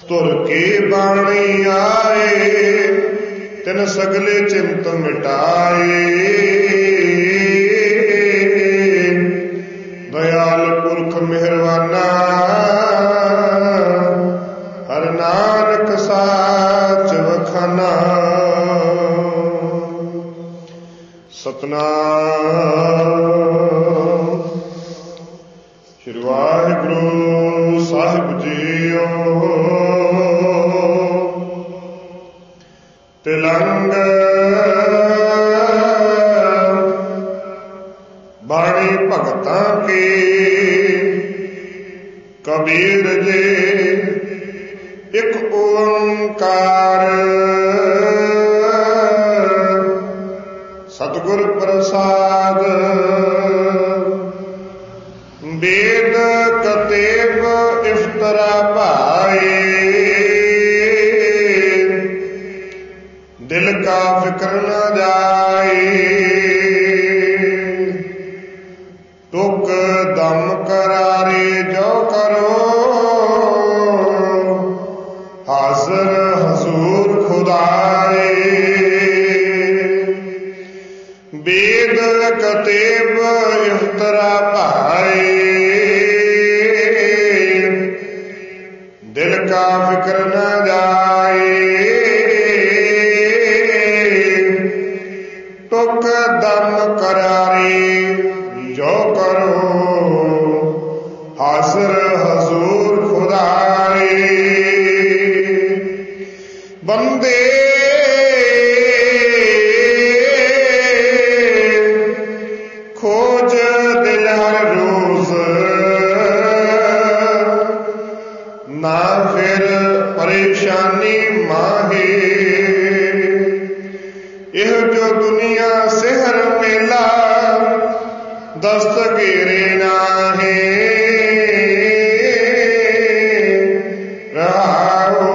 तुर के बाणी आए तिन सगले चिंत मिटाए। दयाल पुरख मेहरबाना हर नानक साच वखाना। सतनाम श्री वाहिगुरु साहिब जीओ। तिलंग बाणी भगतां की कबीर जी एक ओंकार। सतगुर प्रसाद वेद कतेब इफ्तरा पाए। दिल का फिक्र न जाए। टुक दम करारे जो करो हाजिर हजूर खुदाए। वेद कतेब इफ्तरा पाए। दिल का फिक्र न जाए। टुक दम करारे जो करो हाजिर हजूर खुदाए। बंदे खोज दिल हर रोज ना फिर परेशानी माहे। यह जो दुनिया सेहर मेला दस्तगीरे नाहे। रहो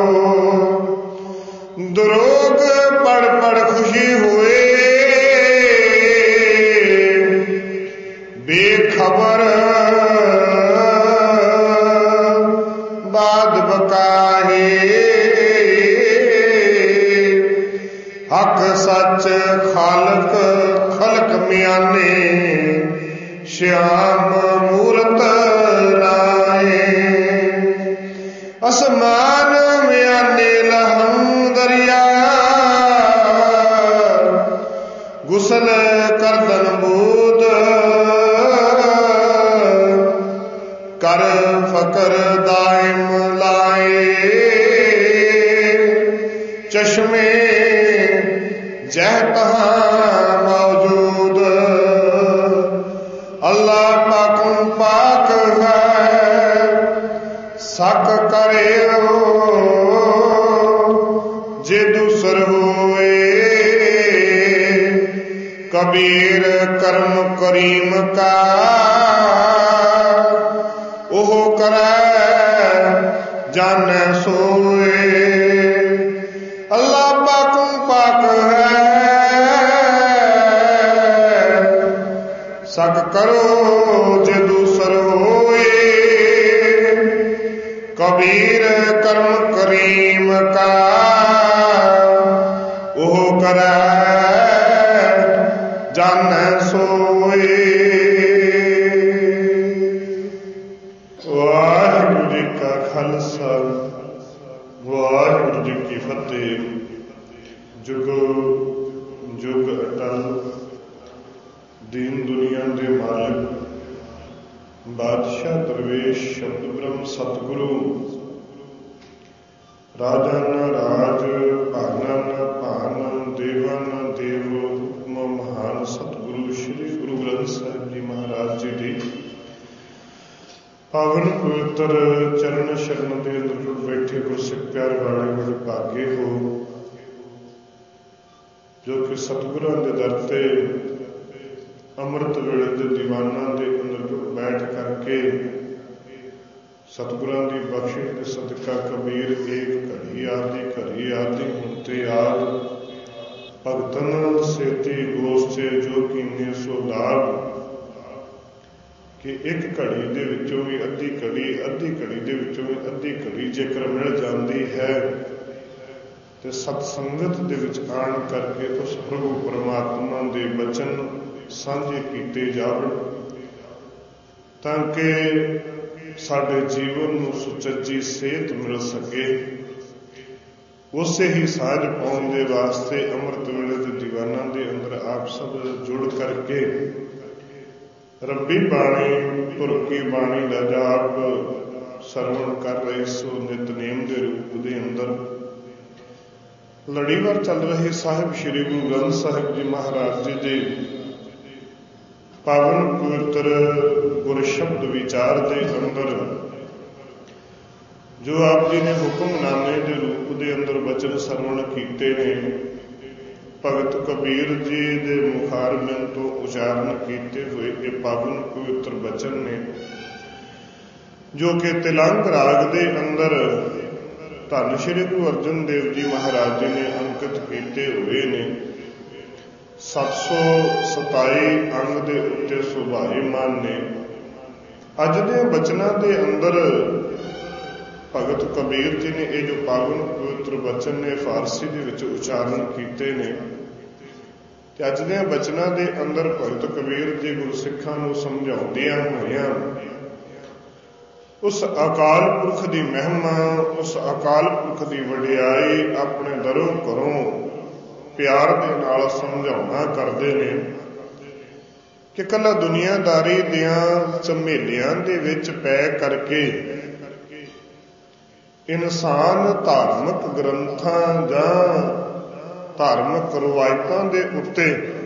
दुरोग पढ़ पढ़ खुशी हुए बेखबर बाद बकाहे। हक सच खालक खलक म्याने श्याम मूरत नाए। असमान म्याने लहम दरिया गुसल करदन बूद। कर फकर दाइम लाए चश्मे जह तहां मौजूद। अल्लाह पाकुम पाक है सक करे जे दूसर हुए। कबीर कर्म करीम का ओह करे जाने सोए। अल्लाह पाकुम पाक है सक करो जे दूसर होए। कबीर कर्म करीम का ओह करे जाने सोए। वाहिगुरु जी का खालसा वाहिगुरु जी की फतेह। जुगो जुग अटल दीन दुनिया दे मालिक बादशाह दरवेश शब्द ब्रह्म सतगुरु राजा न राज भाना न भान देवा न देव हुक्म महान सतगुरु श्री गुरु ग्रंथ साहिब जी महाराज जी दी पावन पवित्र चरण शरण के अंदर बैठे गुरसिख प्यार वाले बड़े भागे हो जो कि सतगुरां दे दर ते अमृत वेले दे दीवाना दे अंदर बैठ करके सतगुरां दी बख्शिश के सदका कबीर एक घड़ी आदि हुंते याद भगतन सेती गोस्ते जो कीने सो दाग। ਕਿ ਇੱਕ ਘੜੀ ਦੇ ਵਿੱਚੋਂ ਵੀ ਅੱਧੀ ਘੜੀ ਦੇ ਵਿੱਚੋਂ ਵੀ ਅੱਧੀ ਘੜੀ ਜੇਕਰ ਮਿਲ ਜਾਂਦੀ ਹੈ ਤੇ ਸਤ ਸੰਗਤ ਦੇ ਵਿੱਚ ਆਣ ਕਰਕੇ ਉਸ ਪ੍ਰਭੂ ਪਰਮਾਤਮਾ ਦੇ ਬਚਨ ਸਾਂਝੇ ਕੀਤੇ ਜਾਵਣ, ਤਾਂ ਕਿ ਸਾਡੇ ਜੀਵਨ ਨੂੰ ਸੁਚੱਜੀ ਸਿਹਤ ਮਿਲ ਸਕੇ। ਉਸੇ ਹੀ ਸਾਂਝ ਪਾਉਣ ਦੇ ਵਾਸਤੇ ਅੰਮ੍ਰਿਤ ਵੇਲੇ ਦੇ ਦੀਵਾਨਾਂ ਦੇ ਅੰਦਰ ਆਪ ਸਭ ਜੁੜ ਕਰਕੇ ਰੱਬੀ ਬਾਣੀ, ਧੁਰ ਕੀ ਬਾਣੀ ਦਾ ਜਾਪ ਸਰਵਣ ਕਰ ਰਹੇ ਸੋ ਨਿਤਨੇਮ ਦੇ ਰੂਪ ਦੇ ਅੰਦਰ ਲੜੀਵਾਰ ਚੱਲ ਰਹੇ ਸਾਹਿਬ ਸ੍ਰੀ ਗੁਰੂ ਗ੍ਰੰਥ ਸਾਹਿਬ ਜੀ ਮਹਾਰਾਜ ਜੀ ਦੇ ਪਾਵਨ ਪਵਿੱਤਰ ਗੁਰ ਸ਼ਬਦ ਵਿਚਾਰ ਦੇ ਅੰਦਰ ਜੋ ਆਪ ਜੀ ਨੇ ਹੁਕਮਨਾਮੇ ਦੇ ਰੂਪ ਦੇ ਅੰਦਰ ਬਚਨ ਸਰਵਣ ਕੀਤੇ ਨੇ, ਭਗਤ ਕਬੀਰ ਜੀ ਦੇ ਮੁਖਾਰਬਿੰਦ ਤੋਂ ਉਚਾਰਨ ਕੀਤੇ ਹੋਏ ਇਹ ਪਾਵਨ ਪਵਿੱਤਰ ਬਚਨ ਨੇ, ਜੋ ਕਿ ਤਿਲੰਗ ਰਾਗ ਦੇ ਅੰਦਰ ਧੰਨ ਸ਼੍ਰੀ ਗੁਰੂ ਅਰਜਨ ਦੇਵ ਜੀ ਮਹਾਰਾਜ ਜੀ ਨੇ ਅੰਕਿਤ ਕੀਤੇ ਹੋਏ ਨੇ। 727 ਅੰਗ ਦੇ ਉੱਤੇ ਸੁਭਾਏਮਾਨ ਨੇ। ਅੱਜ ਦੇ ਬਚਨਾਂ ਦੇ ਅੰਦਰ ਭਗਤ ਕਬੀਰ ਜੀ ਨੇ ਇਹ ਜੋ ਪਾਵਨ ਪਵਿੱਤਰ ਬਚਨ ਨੇ ਫਾਰਸੀ ਦੇ ਵਿੱਚ ਉਚਾਰਨ ਕੀਤੇ ਨੇ, ਤੇ ਅੱਜ ਦੇ ਬਚਨਾਂ ਦੇ ਅੰਦਰ ਭਗਤ ਕਬੀਰ ਜੀ ਗੁਰਸਿੱਖਾਂ ਨੂੰ ਸਮਝਾਉਂਦਿਆਂ ਹੋਇਆਂ ਉਸ ਅਕਾਲ ਪੁਰਖ ਦੀ ਮਹਿਮਾ, ਉਸ ਅਕਾਲ ਪੁਰਖ ਦੀ ਵਡਿਆਈ ਆਪਣੇ ਦਰੋਂ ਘਰੋਂ ਪਿਆਰ ਦੇ ਨਾਲ ਸਮਝਾਉਣਾ ਕਰਦੇ ਨੇ ਕਿ ਕੱਲਾ ਦੁਨੀਆਦਾਰੀ ਦੀਆਂ ਝਮੇਲਿਆਂ ਦੇ ਵਿੱਚ ਪੈ ਕਰਕੇ ਇਨਸਾਨ ਧਾਰਮਿਕ ਗ੍ਰੰਥਾਂ ਜਾਂ ਧਾਰਮਿਕ ਰਵਾਇਤਾਂ ਦੇ ਉੱਤੇ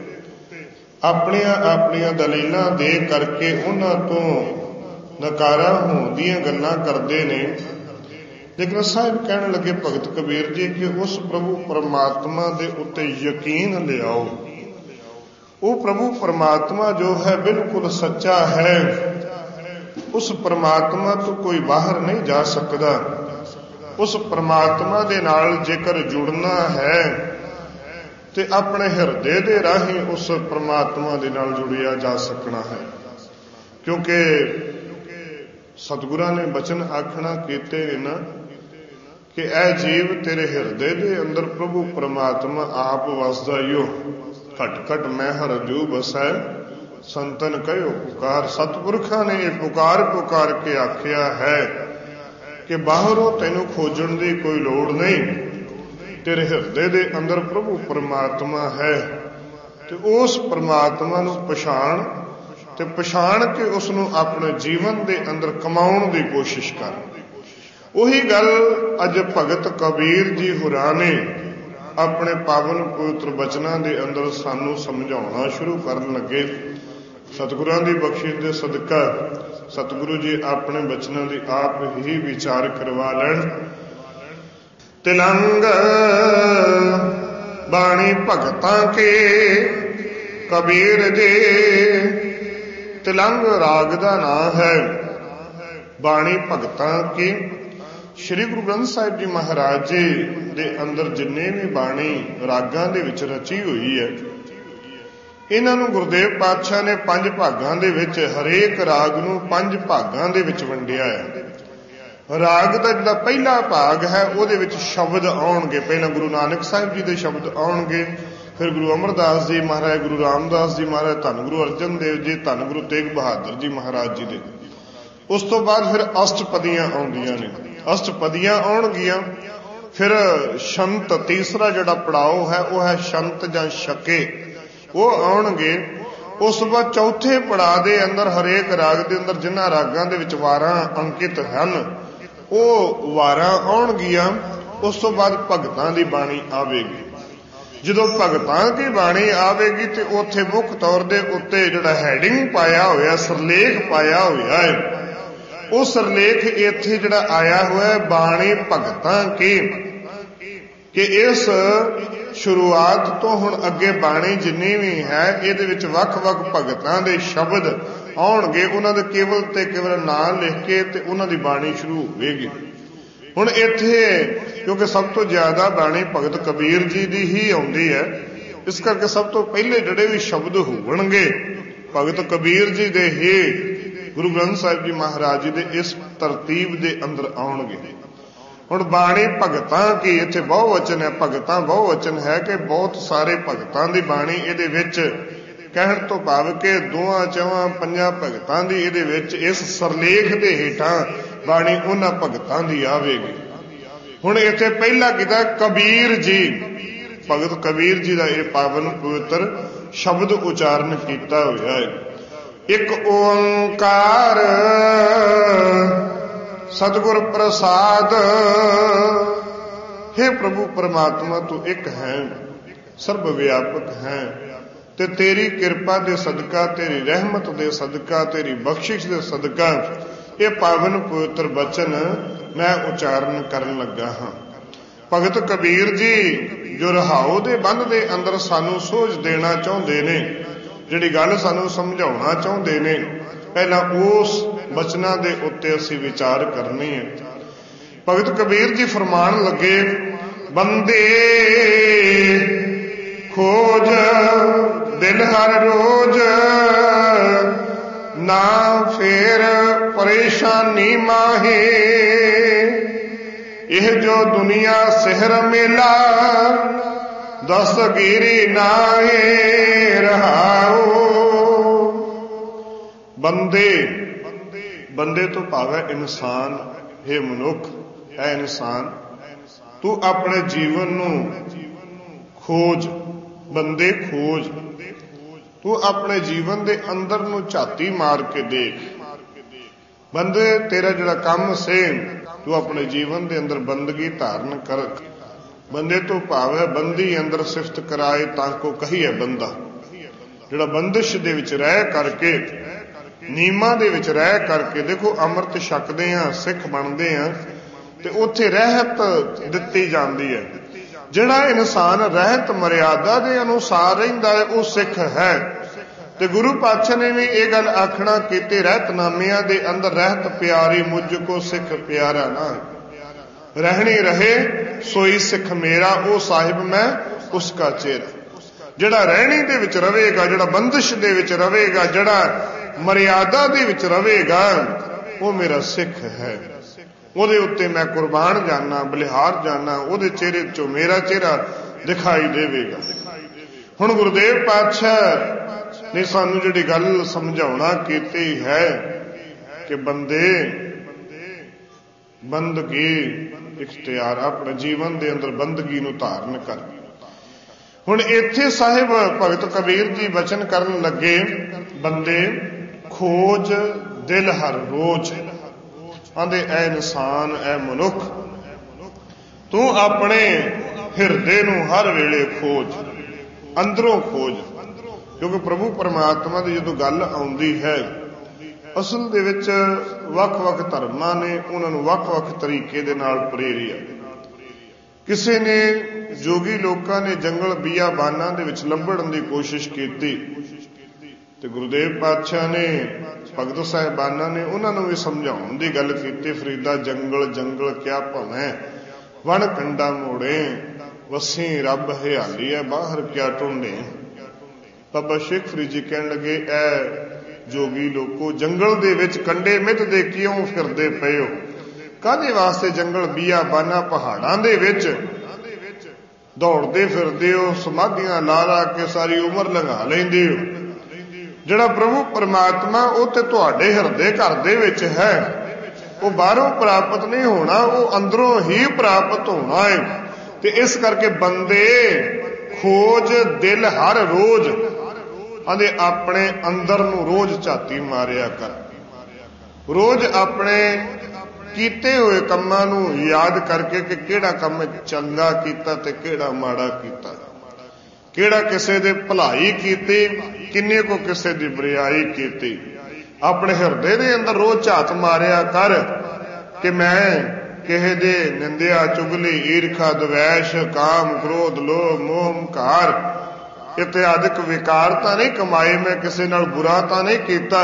ਆਪਣੀਆਂ ਦਲੀਲਾਂ ਦੇ ਕਰਕੇ ਉਹਨਾਂ ਤੋਂ ਨਕਾਰਾ ਹੋਣ ਦੀਆਂ ਗੱਲਾਂ ਕਰਦੇ ਨੇ। ਲੇਕਿਨ ਸਾਹਿਬ ਕਹਿਣ ਲੱਗੇ ਭਗਤ ਕਬੀਰ ਜੀ ਕਿ ਉਸ ਪ੍ਰਭੂ ਪਰਮਾਤਮਾ ਦੇ ਉੱਤੇ ਯਕੀਨ ਲਿਆਓ। ਉਹ ਪ੍ਰਭੂ ਪਰਮਾਤਮਾ ਜੋ ਹੈ ਬਿਲਕੁਲ ਸੱਚਾ ਹੈ। ਉਸ ਪਰਮਾਤਮਾ ਤੋਂ ਕੋਈ ਬਾਹਰ ਨਹੀਂ ਜਾ ਸਕਦਾ। ਉਸ ਪਰਮਾਤਮਾ ਦੇ ਨਾਲ ਜੇਕਰ ਜੁੜਨਾ ਹੈ ਤੇ ਆਪਣੇ ਹਿਰਦੇ ਦੇ ਰਾਹੀਂ ਉਸ ਪਰਮਾਤਮਾ ਦੇ ਨਾਲ ਜੁੜਿਆ ਜਾ ਸਕਣਾ ਹੈ, ਕਿਉਂਕਿ ਸਤਿਗੁਰਾਂ ਨੇ ਬਚਨ ਆਖਣਾ ਕੀਤੇ ਨੇ ਨਾ ਕਿ ਇਹ ਜੀਵ ਤੇਰੇ ਹਿਰਦੇ ਦੇ ਅੰਦਰ ਪ੍ਰਭੂ ਪਰਮਾਤਮਾ ਆਪ ਵਸਦਾ ਈਓ, ਘਟ ਘਟ ਮੈਂ ਹਰਜੂ ਬਸੈ ਸੰਤਨ ਕਹਿਓ ਪੁਕਾਰ। ਸਤਿਪੁਰਖਾਂ ਨੇ ਇਹ ਪੁਕਾਰ ਕੇ ਆਖਿਆ ਹੈ ਕਿ ਬਾਹਰੋਂ ਤੈਨੂੰ ਖੋਜਣ ਦੀ ਕੋਈ ਲੋੜ ਨਹੀਂ, ਤੇਰੇ ਹਿਰਦੇ ਦੇ ਅੰਦਰ ਪ੍ਰਭੂ ਪਰਮਾਤਮਾ ਹੈ। ਤੇ ਉਸ ਪਰਮਾਤਮਾ ਨੂੰ ਪਛਾਣ ਕੇ ਉਸ ਨੂੰ ਆਪਣੇ ਜੀਵਨ ਦੇ ਅੰਦਰ ਕਮਾਉਣ ਦੀ ਕੋਸ਼ਿਸ਼ ਕਰ। ਉਹੀ ਗੱਲ ਅੱਜ ਭਗਤ ਕਬੀਰ ਜੀ ਹੋਰਾਂ ਨੇ ਆਪਣੇ ਪਾਵਨ ਪਵਿੱਤਰ ਬਚਨਾਂ ਦੇ ਅੰਦਰ ਸਾਨੂੰ ਸਮਝਾਉਣਾ ਸ਼ੁਰੂ ਕਰਨ ਲੱਗੇ। ਸਤਿਗੁਰਾਂ ਦੀ ਬਖਸ਼ਿਸ਼ ਦੇ ਸਦਕਾ ਸਤਿਗੁਰੂ ਜੀ ਆਪਣੇ ਬਚਨਾਂ ਦੀ ਆਪ ਹੀ ਵਿਚਾਰ ਕਰਵਾ ਲੈਣ। ਤਿਲੰਗ ਬਾਣੀ ਭਗਤਾਂ ਕੇ ਕਬੀਰ ਜੀ, ਤਿਲੰਗ ਰਾਗ ਦਾ ਨਾਮ ਹੈ। ਬਾਣੀ ਭਗਤਾਂ ਕੀ ਸ਼੍ਰੀ ਗੁਰੂ ਗ੍ਰੰਥ ਸਾਹਿਬ ਜੀ ਮਹਾਰਾਜ ਜੀ ਦੇ ਅੰਦਰ ਜਿੰਨੇ ਵੀ ਬਾਣੀ ਰਾਗਾਂ ਦੇ ਵਿੱਚ ਰਚੀ ਹੋਈ ਹੈ, ਇਹਨਾਂ ਨੂੰ ਗੁਰਦੇਵ ਪਾਤਸ਼ਾਹ ਨੇ 5 ਭਾਗਾਂ ਦੇ ਵਿੱਚ, ਹਰੇਕ ਰਾਗ ਨੂੰ 5 ਭਾਗਾਂ ਦੇ ਵਿੱਚ ਵੰਡਿਆ ਹੈ। ਰਾਗ ਦਾ ਜਿਹੜਾ ਪਹਿਲਾ ਭਾਗ ਹੈ ਉਹਦੇ ਵਿੱਚ ਸ਼ਬਦ ਆਉਣਗੇ। ਪਹਿਲਾਂ ਗੁਰੂ ਨਾਨਕ ਸਾਹਿਬ ਜੀ ਦੇ ਸ਼ਬਦ ਆਉਣਗੇ, ਫਿਰ ਗੁਰੂ ਅਮਰਦਾਸ ਜੀ ਮਹਾਰਾਜ, ਗੁਰੂ ਰਾਮਦਾਸ ਜੀ ਮਹਾਰਾਜ, ਧੰਨ ਗੁਰੂ ਅਰਜਨ ਦੇਵ ਜੀ, ਧੰਨ ਗੁਰੂ ਤੇਗ ਬਹਾਦਰ ਜੀ ਮਹਾਰਾਜ ਜੀ ਦੇ। ਉਸ ਤੋਂ ਬਾਅਦ ਫਿਰ ਅਸ਼ਟਪਦੀਆਂ ਆਉਂਦੀਆਂ ਨੇ, ਅਸ਼ਟਪਦੀਆਂ ਆਉਣਗੀਆਂ। ਫਿਰ ਸ਼ੰਤ, ਤੀਸਰਾ ਜਿਹੜਾ ਪੜਾਅ ਹੈ ਉਹ ਹੈ ਸ਼ੰਤ ਜਾਂ ਛਕੇ, ਉਹ ਆਉਣਗੇ। ਉਸ ਤੋਂ ਬਾਅਦ ਚੌਥੇ ਪੜਾਅ ਦੇ ਅੰਦਰ ਹਰੇਕ ਰਾਗ ਦੇ ਅੰਦਰ ਜਿਨ੍ਹਾਂ ਰਾਗਾਂ ਦੇ ਵਿੱਚ ਵਾਰਾਂ ਅੰਕਿਤ ਹਨ ਉਹ ਵਾਰਾਂ ਆਉਣਗੀਆਂ। ਉਸ ਤੋਂ ਬਾਅਦ ਭਗਤਾਂ ਦੀ ਬਾਣੀ ਆਵੇਗੀ। ਜਦੋਂ ਭਗਤਾਂ ਦੀ ਬਾਣੀ ਆਵੇਗੀ ਤੇ ਉੱਥੇ ਮੁੱਖ ਤੌਰ ਦੇ ਉੱਤੇ ਜਿਹੜਾ ਹੈਡਿੰਗ ਪਾਇਆ ਹੋਇਆ, ਸਿਰਲੇਖ ਪਾਇਆ ਹੋਇਆ ਹੈ, ਉਹ ਸਿਰਲੇਖ ਇੱਥੇ ਜਿਹੜਾ ਆਇਆ ਹੋਇਆ ਹੈ ਬਾਣੀ ਭਗਤਾਂ ਕੀ, ਕਿ ਇਸ ਸ਼ੁਰੂਆਤ ਤੋਂ ਹੁਣ ਅੱਗੇ ਬਾਣੀ ਜਿੰਨੀ ਵੀ ਹੈ ਇਹਦੇ ਵਿੱਚ ਵੱਖ-ਵੱਖ ਭਗਤਾਂ ਦੇ ਸ਼ਬਦ ਆਉਣਗੇ। ਉਹਨਾਂ ਦੇ ਕੇਵਲ ਤੇ ਕੇਵਲ ਨਾਂ ਲਿਖ ਕੇ ਤੇ ਉਹਨਾਂ ਦੀ ਬਾਣੀ ਸ਼ੁਰੂ ਹੋਵੇਗੀ। ਹੁਣ ਇੱਥੇ ਕਿਉਂਕਿ ਸਭ ਤੋਂ ਜ਼ਿਆਦਾ ਬਾਣੀ ਭਗਤ ਕਬੀਰ ਜੀ ਦੀ ਹੀ ਆਉਂਦੀ ਹੈ, ਇਸ ਕਰਕੇ ਸਭ ਤੋਂ ਪਹਿਲੇ ਜਿਹੜੇ ਵੀ ਸ਼ਬਦ ਹੋਣਗੇ ਭਗਤ ਕਬੀਰ ਜੀ ਦੇ ਹੀ ਗੁਰੂ ਗ੍ਰੰਥ ਸਾਹਿਬ ਜੀ ਮਹਾਰਾਜ ਜੀ ਦੇ ਇਸ ਤਰਤੀਬ ਦੇ ਅੰਦਰ ਆਉਣਗੇ। ਹੁਣ ਬਾਣੀ ਭਗਤਾਂ ਕੀ, ਇੱਥੇ ਬਹੁਵਚਨ ਹੈ, ਭਗਤਾਂ ਬਹੁਵਚਨ ਹੈ ਕਿ ਬਹੁਤ ਸਾਰੇ ਭਗਤਾਂ ਦੀ ਬਾਣੀ ਇਹਦੇ ਵਿੱਚ, ਕਹਿਣ ਤੋਂ ਭਾਵ ਕਿ 2 4 5 ਭਗਤਾਂ ਦੀ ਇਹਦੇ ਵਿੱਚ ਇਸ ਸਰਲੇਖ ਦੇ ਹੇਠਾਂ ਬਾਣੀ ਉਹਨਾਂ ਭਗਤਾਂ ਦੀ ਆਵੇਗੀ। ਹੁਣ ਇੱਥੇ ਪਹਿਲਾ ਕੀਤਾ ਕਬੀਰ ਜੀ, ਭਗਤ ਕਬੀਰ ਜੀ ਦਾ ਇਹ ਪਾਵਨ ਪਵਿੱਤਰ ਸ਼ਬਦ ਉਚਾਰਨ ਕੀਤਾ ਹੋਇਆ ਹੈ। ਇੱਕ ਓੰਕਾਰ ਸਤਿਗੁਰ ਪ੍ਰਸਾਦ, हे ਪ੍ਰਭੂ ਪਰਮਾਤਮਾ ਤੂੰ ਇੱਕ ਹੈ, ਸਰਬ ਵਿਆਪਕ ਹੈ, ਤੇ ਤੇਰੀ ਕਿਰਪਾ ਦੇ ਸਦਕਾ, ਤੇਰੀ ਰਹਿਮਤ ਦੇ ਸਦਕਾ, ਤੇਰੀ ਬਖਸ਼ਿਸ਼ ਦੇ ਸਦਕਾ ਇਹ ਪਾਵਨ ਪਵਿੱਤਰ ਬਚਨ ਮੈਂ ਉਚਾਰਨ ਕਰਨ ਲੱਗਾ ਹਾਂ। ਭਗਤ ਕਬੀਰ ਜੀ ਜੋ ਰਹਾਉ ਦੇ ਬੰਧ ਦੇ ਅੰਦਰ ਸਾਨੂੰ ਸੋਝ ਦੇਣਾ ਚਾਹੁੰਦੇ ਨੇ, ਜਿਹੜੀ ਗੱਲ ਸਾਨੂੰ ਸਮਝਾਉਣਾ ਚਾਹੁੰਦੇ ਨੇ, ਪਹਿਲਾਂ ਉਸ ਬਚਨਾਂ ਦੇ ਉੱਤੇ ਅਸੀਂ ਵਿਚਾਰ ਕਰਨੀ ਹੈ। ਭਗਤ ਕਬੀਰ ਜੀ ਫਰਮਾਨ ਲੱਗੇ, ਬੰਦੇ ਖੋਜ ਦਿਲ ਹਰ ਰੋਜ਼, ਨਾ ਫੇਰ ਪਰੇਸ਼ਾਨੀ ਮਾਹੇ, ਇਹ ਜੋ ਦੁਨੀਆ ਸਿਹਰ ਮੇਲਾ, ਦਸਤਗੀਰੀ ਨਾਹੇ ਰਹਾਓ। ਬੰਦੇ, ਬੰਦੇ ਤੋਂ ਭਾਵ ਹੈ ਇਨਸਾਨ, ਇਹ ਮਨੁੱਖ ਹੈ ਇਨਸਾਨ, ਤੂੰ ਆਪਣੇ ਜੀਵਨ ਨੂੰ ਖੋਜ, ਬੰਦੇ ਖੋਜ, ਤੂੰ ਆਪਣੇ ਜੀਵਨ ਦੇ ਅੰਦਰ ਨੂੰ ਝਾਤੀ ਮਾਰ ਕੇ ਦੇਖ। ਬੰਦੇ ਤੇਰਾ ਜਿਹੜਾ ਕੰਮ ਸੇ, ਤੂੰ ਆਪਣੇ ਜੀਵਨ ਦੇ ਅੰਦਰ ਬੰਦਗੀ ਧਾਰਨ ਕਰ। ਬੰਦੇ ਤੋਂ ਭਾਵ ਹੈ ਬੰਦੀ ਅੰਦਰ ਸਿਫਤ ਕਰਾਏ ਤਾਂ ਕੋ ਕਹੀਏ ਬੰਦਾ, ਜਿਹੜਾ ਬੰਦਿਸ਼ ਦੇ ਵਿੱਚ ਰਹਿ ਕਰਕੇ, ਨਿਯਮਾਂ ਦੇ ਵਿੱਚ ਰਹਿ ਕਰਕੇ, ਦੇਖੋ ਅੰਮ੍ਰਿਤ ਛਕਦੇ ਆ, ਸਿੱਖ ਬਣਦੇ ਆ, ਤੇ ਉੱਥੇ ਰਹਿਤ ਦਿੱਤੀ ਜਾਂਦੀ ਹੈ। ਜਿਹੜਾ ਇਨਸਾਨ ਰਹਿਤ ਮਰਿਆਦਾ ਦੇ ਅਨੁਸਾਰ ਰਹਿੰਦਾ ਹੈ ਉਹ ਸਿੱਖ ਹੈ। ਤੇ ਗੁਰੂ ਪਾਤਸ਼ਾਹ ਨੇ ਵੀ ਇਹ ਗੱਲ ਆਖਣਾ ਕੀਤੀ, ਰਹਿਤਨਾਮਿਆਂ ਦੇ ਅੰਦਰ ਰਹਿਤ ਪਿਆਰੀ, ਮੁਝ ਕੋ ਸਿੱਖ ਪਿਆਰਾ ਨਾ ਰਹਿਣੀ ਰਹੇ, ਸੋਈ ਸਿੱਖ ਮੇਰਾ, ਉਹ ਸਾਹਿਬ ਮੈਂ ਉਸ ਕਾ ਚੇਰਾ। ਜਿਹੜਾ ਰਹਿਣੀ ਦੇ ਵਿੱਚ ਰਵੇਗਾ, ਜਿਹੜਾ ਬੰਦਿਸ਼ ਦੇ ਵਿੱਚ ਰਵੇਗਾ, ਜਿਹੜਾ ਮਰਿਆਦਾ ਦੇ ਵਿੱਚ ਰਵੇਗਾ, ਉਹ ਮੇਰਾ ਸਿੱਖ ਹੈ। ਉਹਦੇ ਉੱਤੇ ਮੈਂ ਕੁਰਬਾਨ ਜਾਨਾ, ਬਲਿਹਾਰ ਜਾਨਾ, ਉਹਦੇ ਚਿਹਰੇ ਚੋਂ ਮੇਰਾ ਚਿਹਰਾ ਦਿਖਾਈ ਦੇਵੇਗਾ। ਹੁਣ ਗੁਰਦੇਵ ਪਾਤਸ਼ਾਹ ਨੇ ਸਾਨੂੰ ਜਿਹੜੀ ਗੱਲ ਸਮਝਾਉਣਾ ਕੀਤੀ ਹੈ ਕਿ ਬੰਦੇ ਬੰਦਗੀ ਇਖਤਿਆਰ, ਆਪਣੇ ਜੀਵਨ ਦੇ ਅੰਦਰ ਬੰਦਗੀ ਨੂੰ ਧਾਰਨ ਕਰ। ਹੁਣ ਇੱਥੇ ਸਾਹਿਬ ਭਗਤ ਕਬੀਰ ਜੀ ਬਚਨ ਕਰਨ ਲੱਗੇ, ਬੰਦੇ ਖੋਜ ਦਿਲ ਹਰ ਰੋਜ਼, ਆਂਦੇ ਐ ਇਨਸਾਨ, ਐ ਮਨੁੱਖ, ਤੂੰ ਆਪਣੇ ਹਿਰਦੇ ਨੂੰ ਹਰ ਵੇਲੇ ਖੋਜ, ਅੰਦਰੋਂ ਖੋਜ। ਕਿਉਂਕਿ ਪ੍ਰਭੂ ਪਰਮਾਤਮਾ ਦੀ ਜਦੋਂ ਗੱਲ ਆਉਂਦੀ ਹੈ, ਅਸਲ ਦੇ ਵਿੱਚ ਵੱਖ-ਵੱਖ ਧਰਮਾਂ ਨੇ ਉਹਨਾਂ ਨੂੰ ਵੱਖ-ਵੱਖ ਤਰੀਕੇ ਦੇ ਨਾਲ ਪ੍ਰੇਰਿਆ। ਕਿਸੇ ਨੇ, ਜੋਗੀ ਲੋਕਾਂ ਨੇ ਜੰਗਲ ਬੀਆਬਾਨਾਂ ਦੇ ਵਿੱਚ ਲੱਭਣ ਦੀ ਕੋਸ਼ਿਸ਼ ਕੀਤੀ, ਤੇ ਗੁਰਦੇਵ ਪਾਤਸ਼ਾਹ ਨੇ, ਭਗਤ ਸਾਹਿਬਾਨਾਂ ਨੇ ਉਹਨਾਂ ਨੂੰ ਵੀ ਸਮਝਾਉਣ ਦੀ ਗੱਲ ਕੀਤੀ। ਫਰੀਦਾ ਜੰਗਲ ਜੰਗਲ ਕਿਆ ਭਵੇਂ, ਵਣ ਕੰਡਾ ਮੋੜੇ, ਵਸੀ ਰੱਬ ਹਿਆਲੀ ਹੈ, ਬਾਹਰ ਕਿਆ ਢੂੰਡੇ। ਬਾਬਾ ਸ਼ੇਖ ਫਰੀਦ ਜੀ ਕਹਿਣ ਲੱਗੇ, ਐ ਜੋਗੀ ਲੋਕੋ, ਜੰਗਲ ਦੇ ਵਿੱਚ ਕੰਡੇ ਮਿੱਧਦੇ ਕਿਉਂ ਫਿਰਦੇ ਪਏ ਹੋ? ਕਾਹਦੇ ਵਾਸਤੇ ਜੰਗਲ ਬੀਆਬਾਨਾਂ ਪਹਾੜਾਂ ਦੇ ਵਿੱਚ ਦੌੜਦੇ ਫਿਰਦੇ ਹੋ? ਸਮਾਧੀਆਂ ਲਾ ਲਾ ਕੇ ਸਾਰੀ ਉਮਰ ਲੰਘਾ ਲੈਂਦੇ ਹੋ। ਜਿਹੜਾ ਪ੍ਰਭੂ ਪਰਮਾਤਮਾ ਉਹ ਤੇ ਤੁਹਾਡੇ ਹਿਰਦੇ ਘਰ ਦੇ ਵਿੱਚ ਹੈ, ਉਹ ਬਾਹਰੋਂ ਪ੍ਰਾਪਤ ਨਹੀਂ ਹੋਣਾ, ਉਹ ਅੰਦਰੋਂ ਹੀ ਪ੍ਰਾਪਤ ਹੋਣਾ ਹੈ। ਤੇ ਇਸ ਕਰਕੇ ਬੰਦੇ ਖੋਜ ਦਿਲ ਹਰ ਰੋਜ਼, ਆਂਦੇ ਆਪਣੇ ਅੰਦਰ ਨੂੰ ਰੋਜ਼ ਝਾਤੀ ਮਾਰਿਆ ਕਰ। ਰੋਜ਼ ਆਪਣੇ ਕੀਤੇ ਹੋਏ ਕੰਮਾਂ ਨੂੰ ਯਾਦ ਕਰਕੇ ਕਿ ਕਿਹੜਾ ਕੰਮ ਚੰਗਾ ਕੀਤਾ ਤੇ ਕਿਹੜਾ ਮਾੜਾ ਕੀਤਾ, ਕਿਹੜਾ ਕਿਸੇ ਦੇ ਭਲਾਈ ਕੀਤੀ, ਕਿੰਨੇ ਕੋ ਕਿਸੇ ਦੀ ਬੁਰਾਈ ਕੀਤੀ। ਆਪਣੇ ਹਿਰਦੇ ਦੇ ਅੰਦਰ ਰੋਜ਼ ਝਾਤ ਮਾਰਿਆ ਕਰ ਕਿ ਮੈਂ ਕਿਸੇ ਦੇ ਨਿੰਦਿਆ, ਚੁਗਲੀ, ਈਰਖਾ, ਦਵੈਸ਼, ਕਾਮ, ਕ੍ਰੋਧ, ਲੋਭ, ਮੋਹ, ਹੰਕਾਰ ਇਤਿਆਦਿਕ ਵਿਕਾਰ ਤਾਂ ਨਹੀਂ ਕਮਾਏ, ਮੈਂ ਕਿਸੇ ਨਾਲ ਬੁਰਾ ਤਾਂ ਨਹੀਂ ਕੀਤਾ।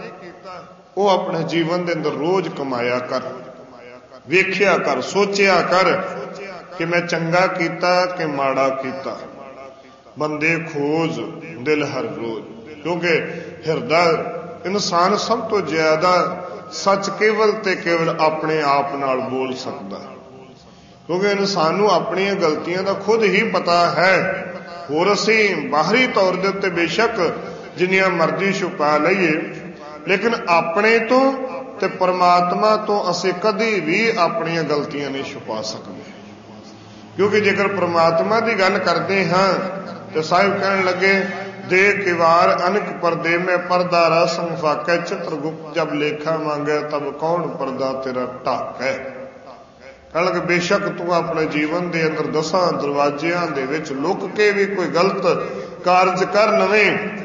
ਉਹ ਆਪਣੇ ਜੀਵਨ ਦੇ ਅੰਦਰ ਰੋਜ਼ ਕਮਾਇਆ ਕਰ, ਵੇਖਿਆ ਕਰ, ਸੋਚਿਆ ਕਰ ਕਿ ਮੈਂ ਚੰਗਾ ਕੀਤਾ ਕਿ ਮਾੜਾ ਕੀਤਾ। ਬੰਦੇ ਖੋਜ ਦਿਲ ਹਰ ਰੋਜ਼, ਕਿਉਂਕਿ ਹਿਰਦਾ इंसान सब तो ज्यादा सच केवल ते केवल अपने आप नाल बोल सकता है, क्योंकि इंसान नूं अपनी गलतियां दा खुद ही पता है। होर असीं बाहरी तौर दे उत्ते बेशक जिन्नियां मर्जी छुपा लईए, लेकिन अपने तो ते परमात्मा तो असीं कदी भी अपनी गलतियां नहीं छुपा सकते। क्योंकि जेकर परमात्मा की गल करते हाँ तो साहिब कहन लगे, दे किवार अनक पर्दे में पर्दा रसम फाकै, चित्रगुप्त जब लेखा मांगे तब कौन पर्दा तेरा ढाक है। कहन लगे बेशक तू अपने जीवन के अंदर 10 दरवाजियां दे विच लुक के भी कोई गलत कारज कर लवे,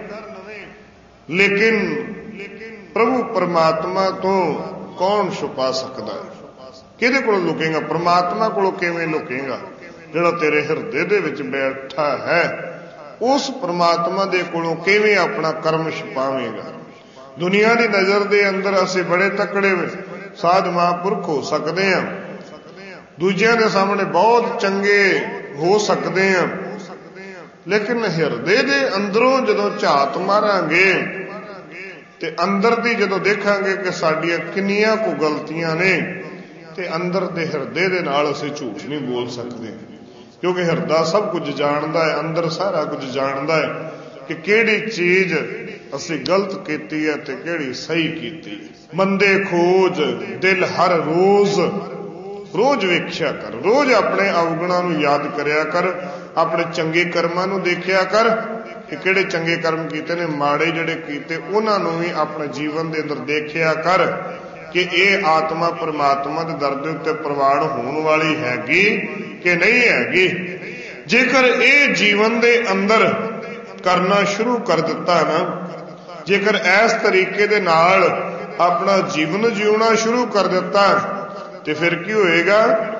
लेकिन प्रभु परमात्मा तो कौन छुपा सकता है। किहदे कोल लुकेगा? परमात्मा कोलों किवें लुकेगा? जिहड़ा तेरे हिरदे दे विच बैठा है उस परमात्मा दे कोलों किवें अपना कर्म छुपावेगा। दुनिया की नज़र दे अंदर असीं बड़े तकड़े साध महापुरख हो सकते हैं, दूजियां दे सामने बहुत चंगे हो सकते हैं, लेकिन हिरदे दे अंदरों जदों झात मारांगे ते अंदर दी जदों देखांगे कि साडियां किन्नियां को गलतियां ने, ते अंदर दे हिरदे दे नाल असीं झूठ नहीं बोल सकते। क्योंकि हिरदा सब कुछ जानता है, अंदर सारा कुछ जानता है कि किहड़ी चीज असीं गलत कीती है ते किहड़ी सही कीती है। मंदे खोज दिल हर रोज रोज वेख्या कर, रोज अपने अवगुणां नूं याद करया कर, अपने चंगे कर्मां नूं देखिया कर कि किहड़े चंगे कर्म कीते ने, माड़े जिहड़े कीते उन्हां नूं भी अपने जीवन दे अंदर देखिया कर कि ये आत्मा परमात्मा दे दर दे उत्ते प्रवान होने वाली हैगी कि नहीं हैगी। जेकर ये जीवन दे अंदर करना शुरू कर दिता ना, जेकर इस तरीके दे नाल अपना जीवन जीना शुरू कर दिता तो फिर की होएगा?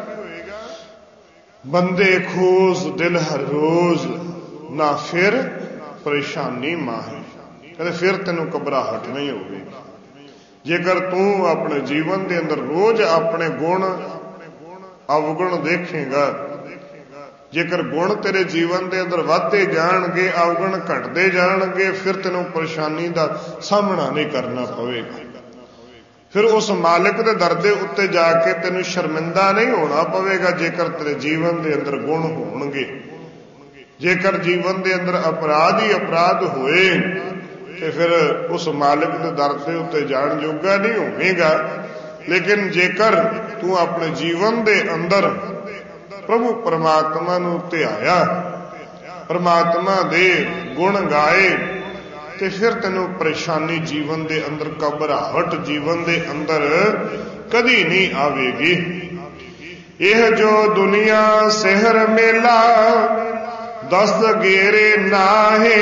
बंदे खोज दिल हर रोज ना फिर परेशानी माहे, कहते फिर तेनों घबराहट नहीं होगी। जेकर तू अपने जीवन के अंदर रोज अपने गुण अवगुण देखेगा, जेकर गुण तेरे जीवन के अंदर वधदे जाणगे, अवगुण घटते जाणगे, फिर तेनों परेशानी का सामना नहीं करना पवेगा। फिर उस मालिक के दर दे उत्ते जाके तेनों शर्मिंदा नहीं होना पवेगा। जेकर तेरे जीवन के अंदर गुण होणगे, जेकर जीवन के अंदर अपराध ही अपराध होए तो फिर उस मालिक के दर के उत्ते जाण जोगा नहीं होवेगा। लेकिन जेकर तू अपने जीवन के अंदर प्रभु परमात्मा नूं ध्याया, परमात्मा दे गुण गाए, तो फिर तेनों परेशानी जीवन के अंदर, घबराहट जीवन के अंदर कदी नहीं आवेगी। यह जो दुनिया सहर मेला दस्त गेरे नाहे,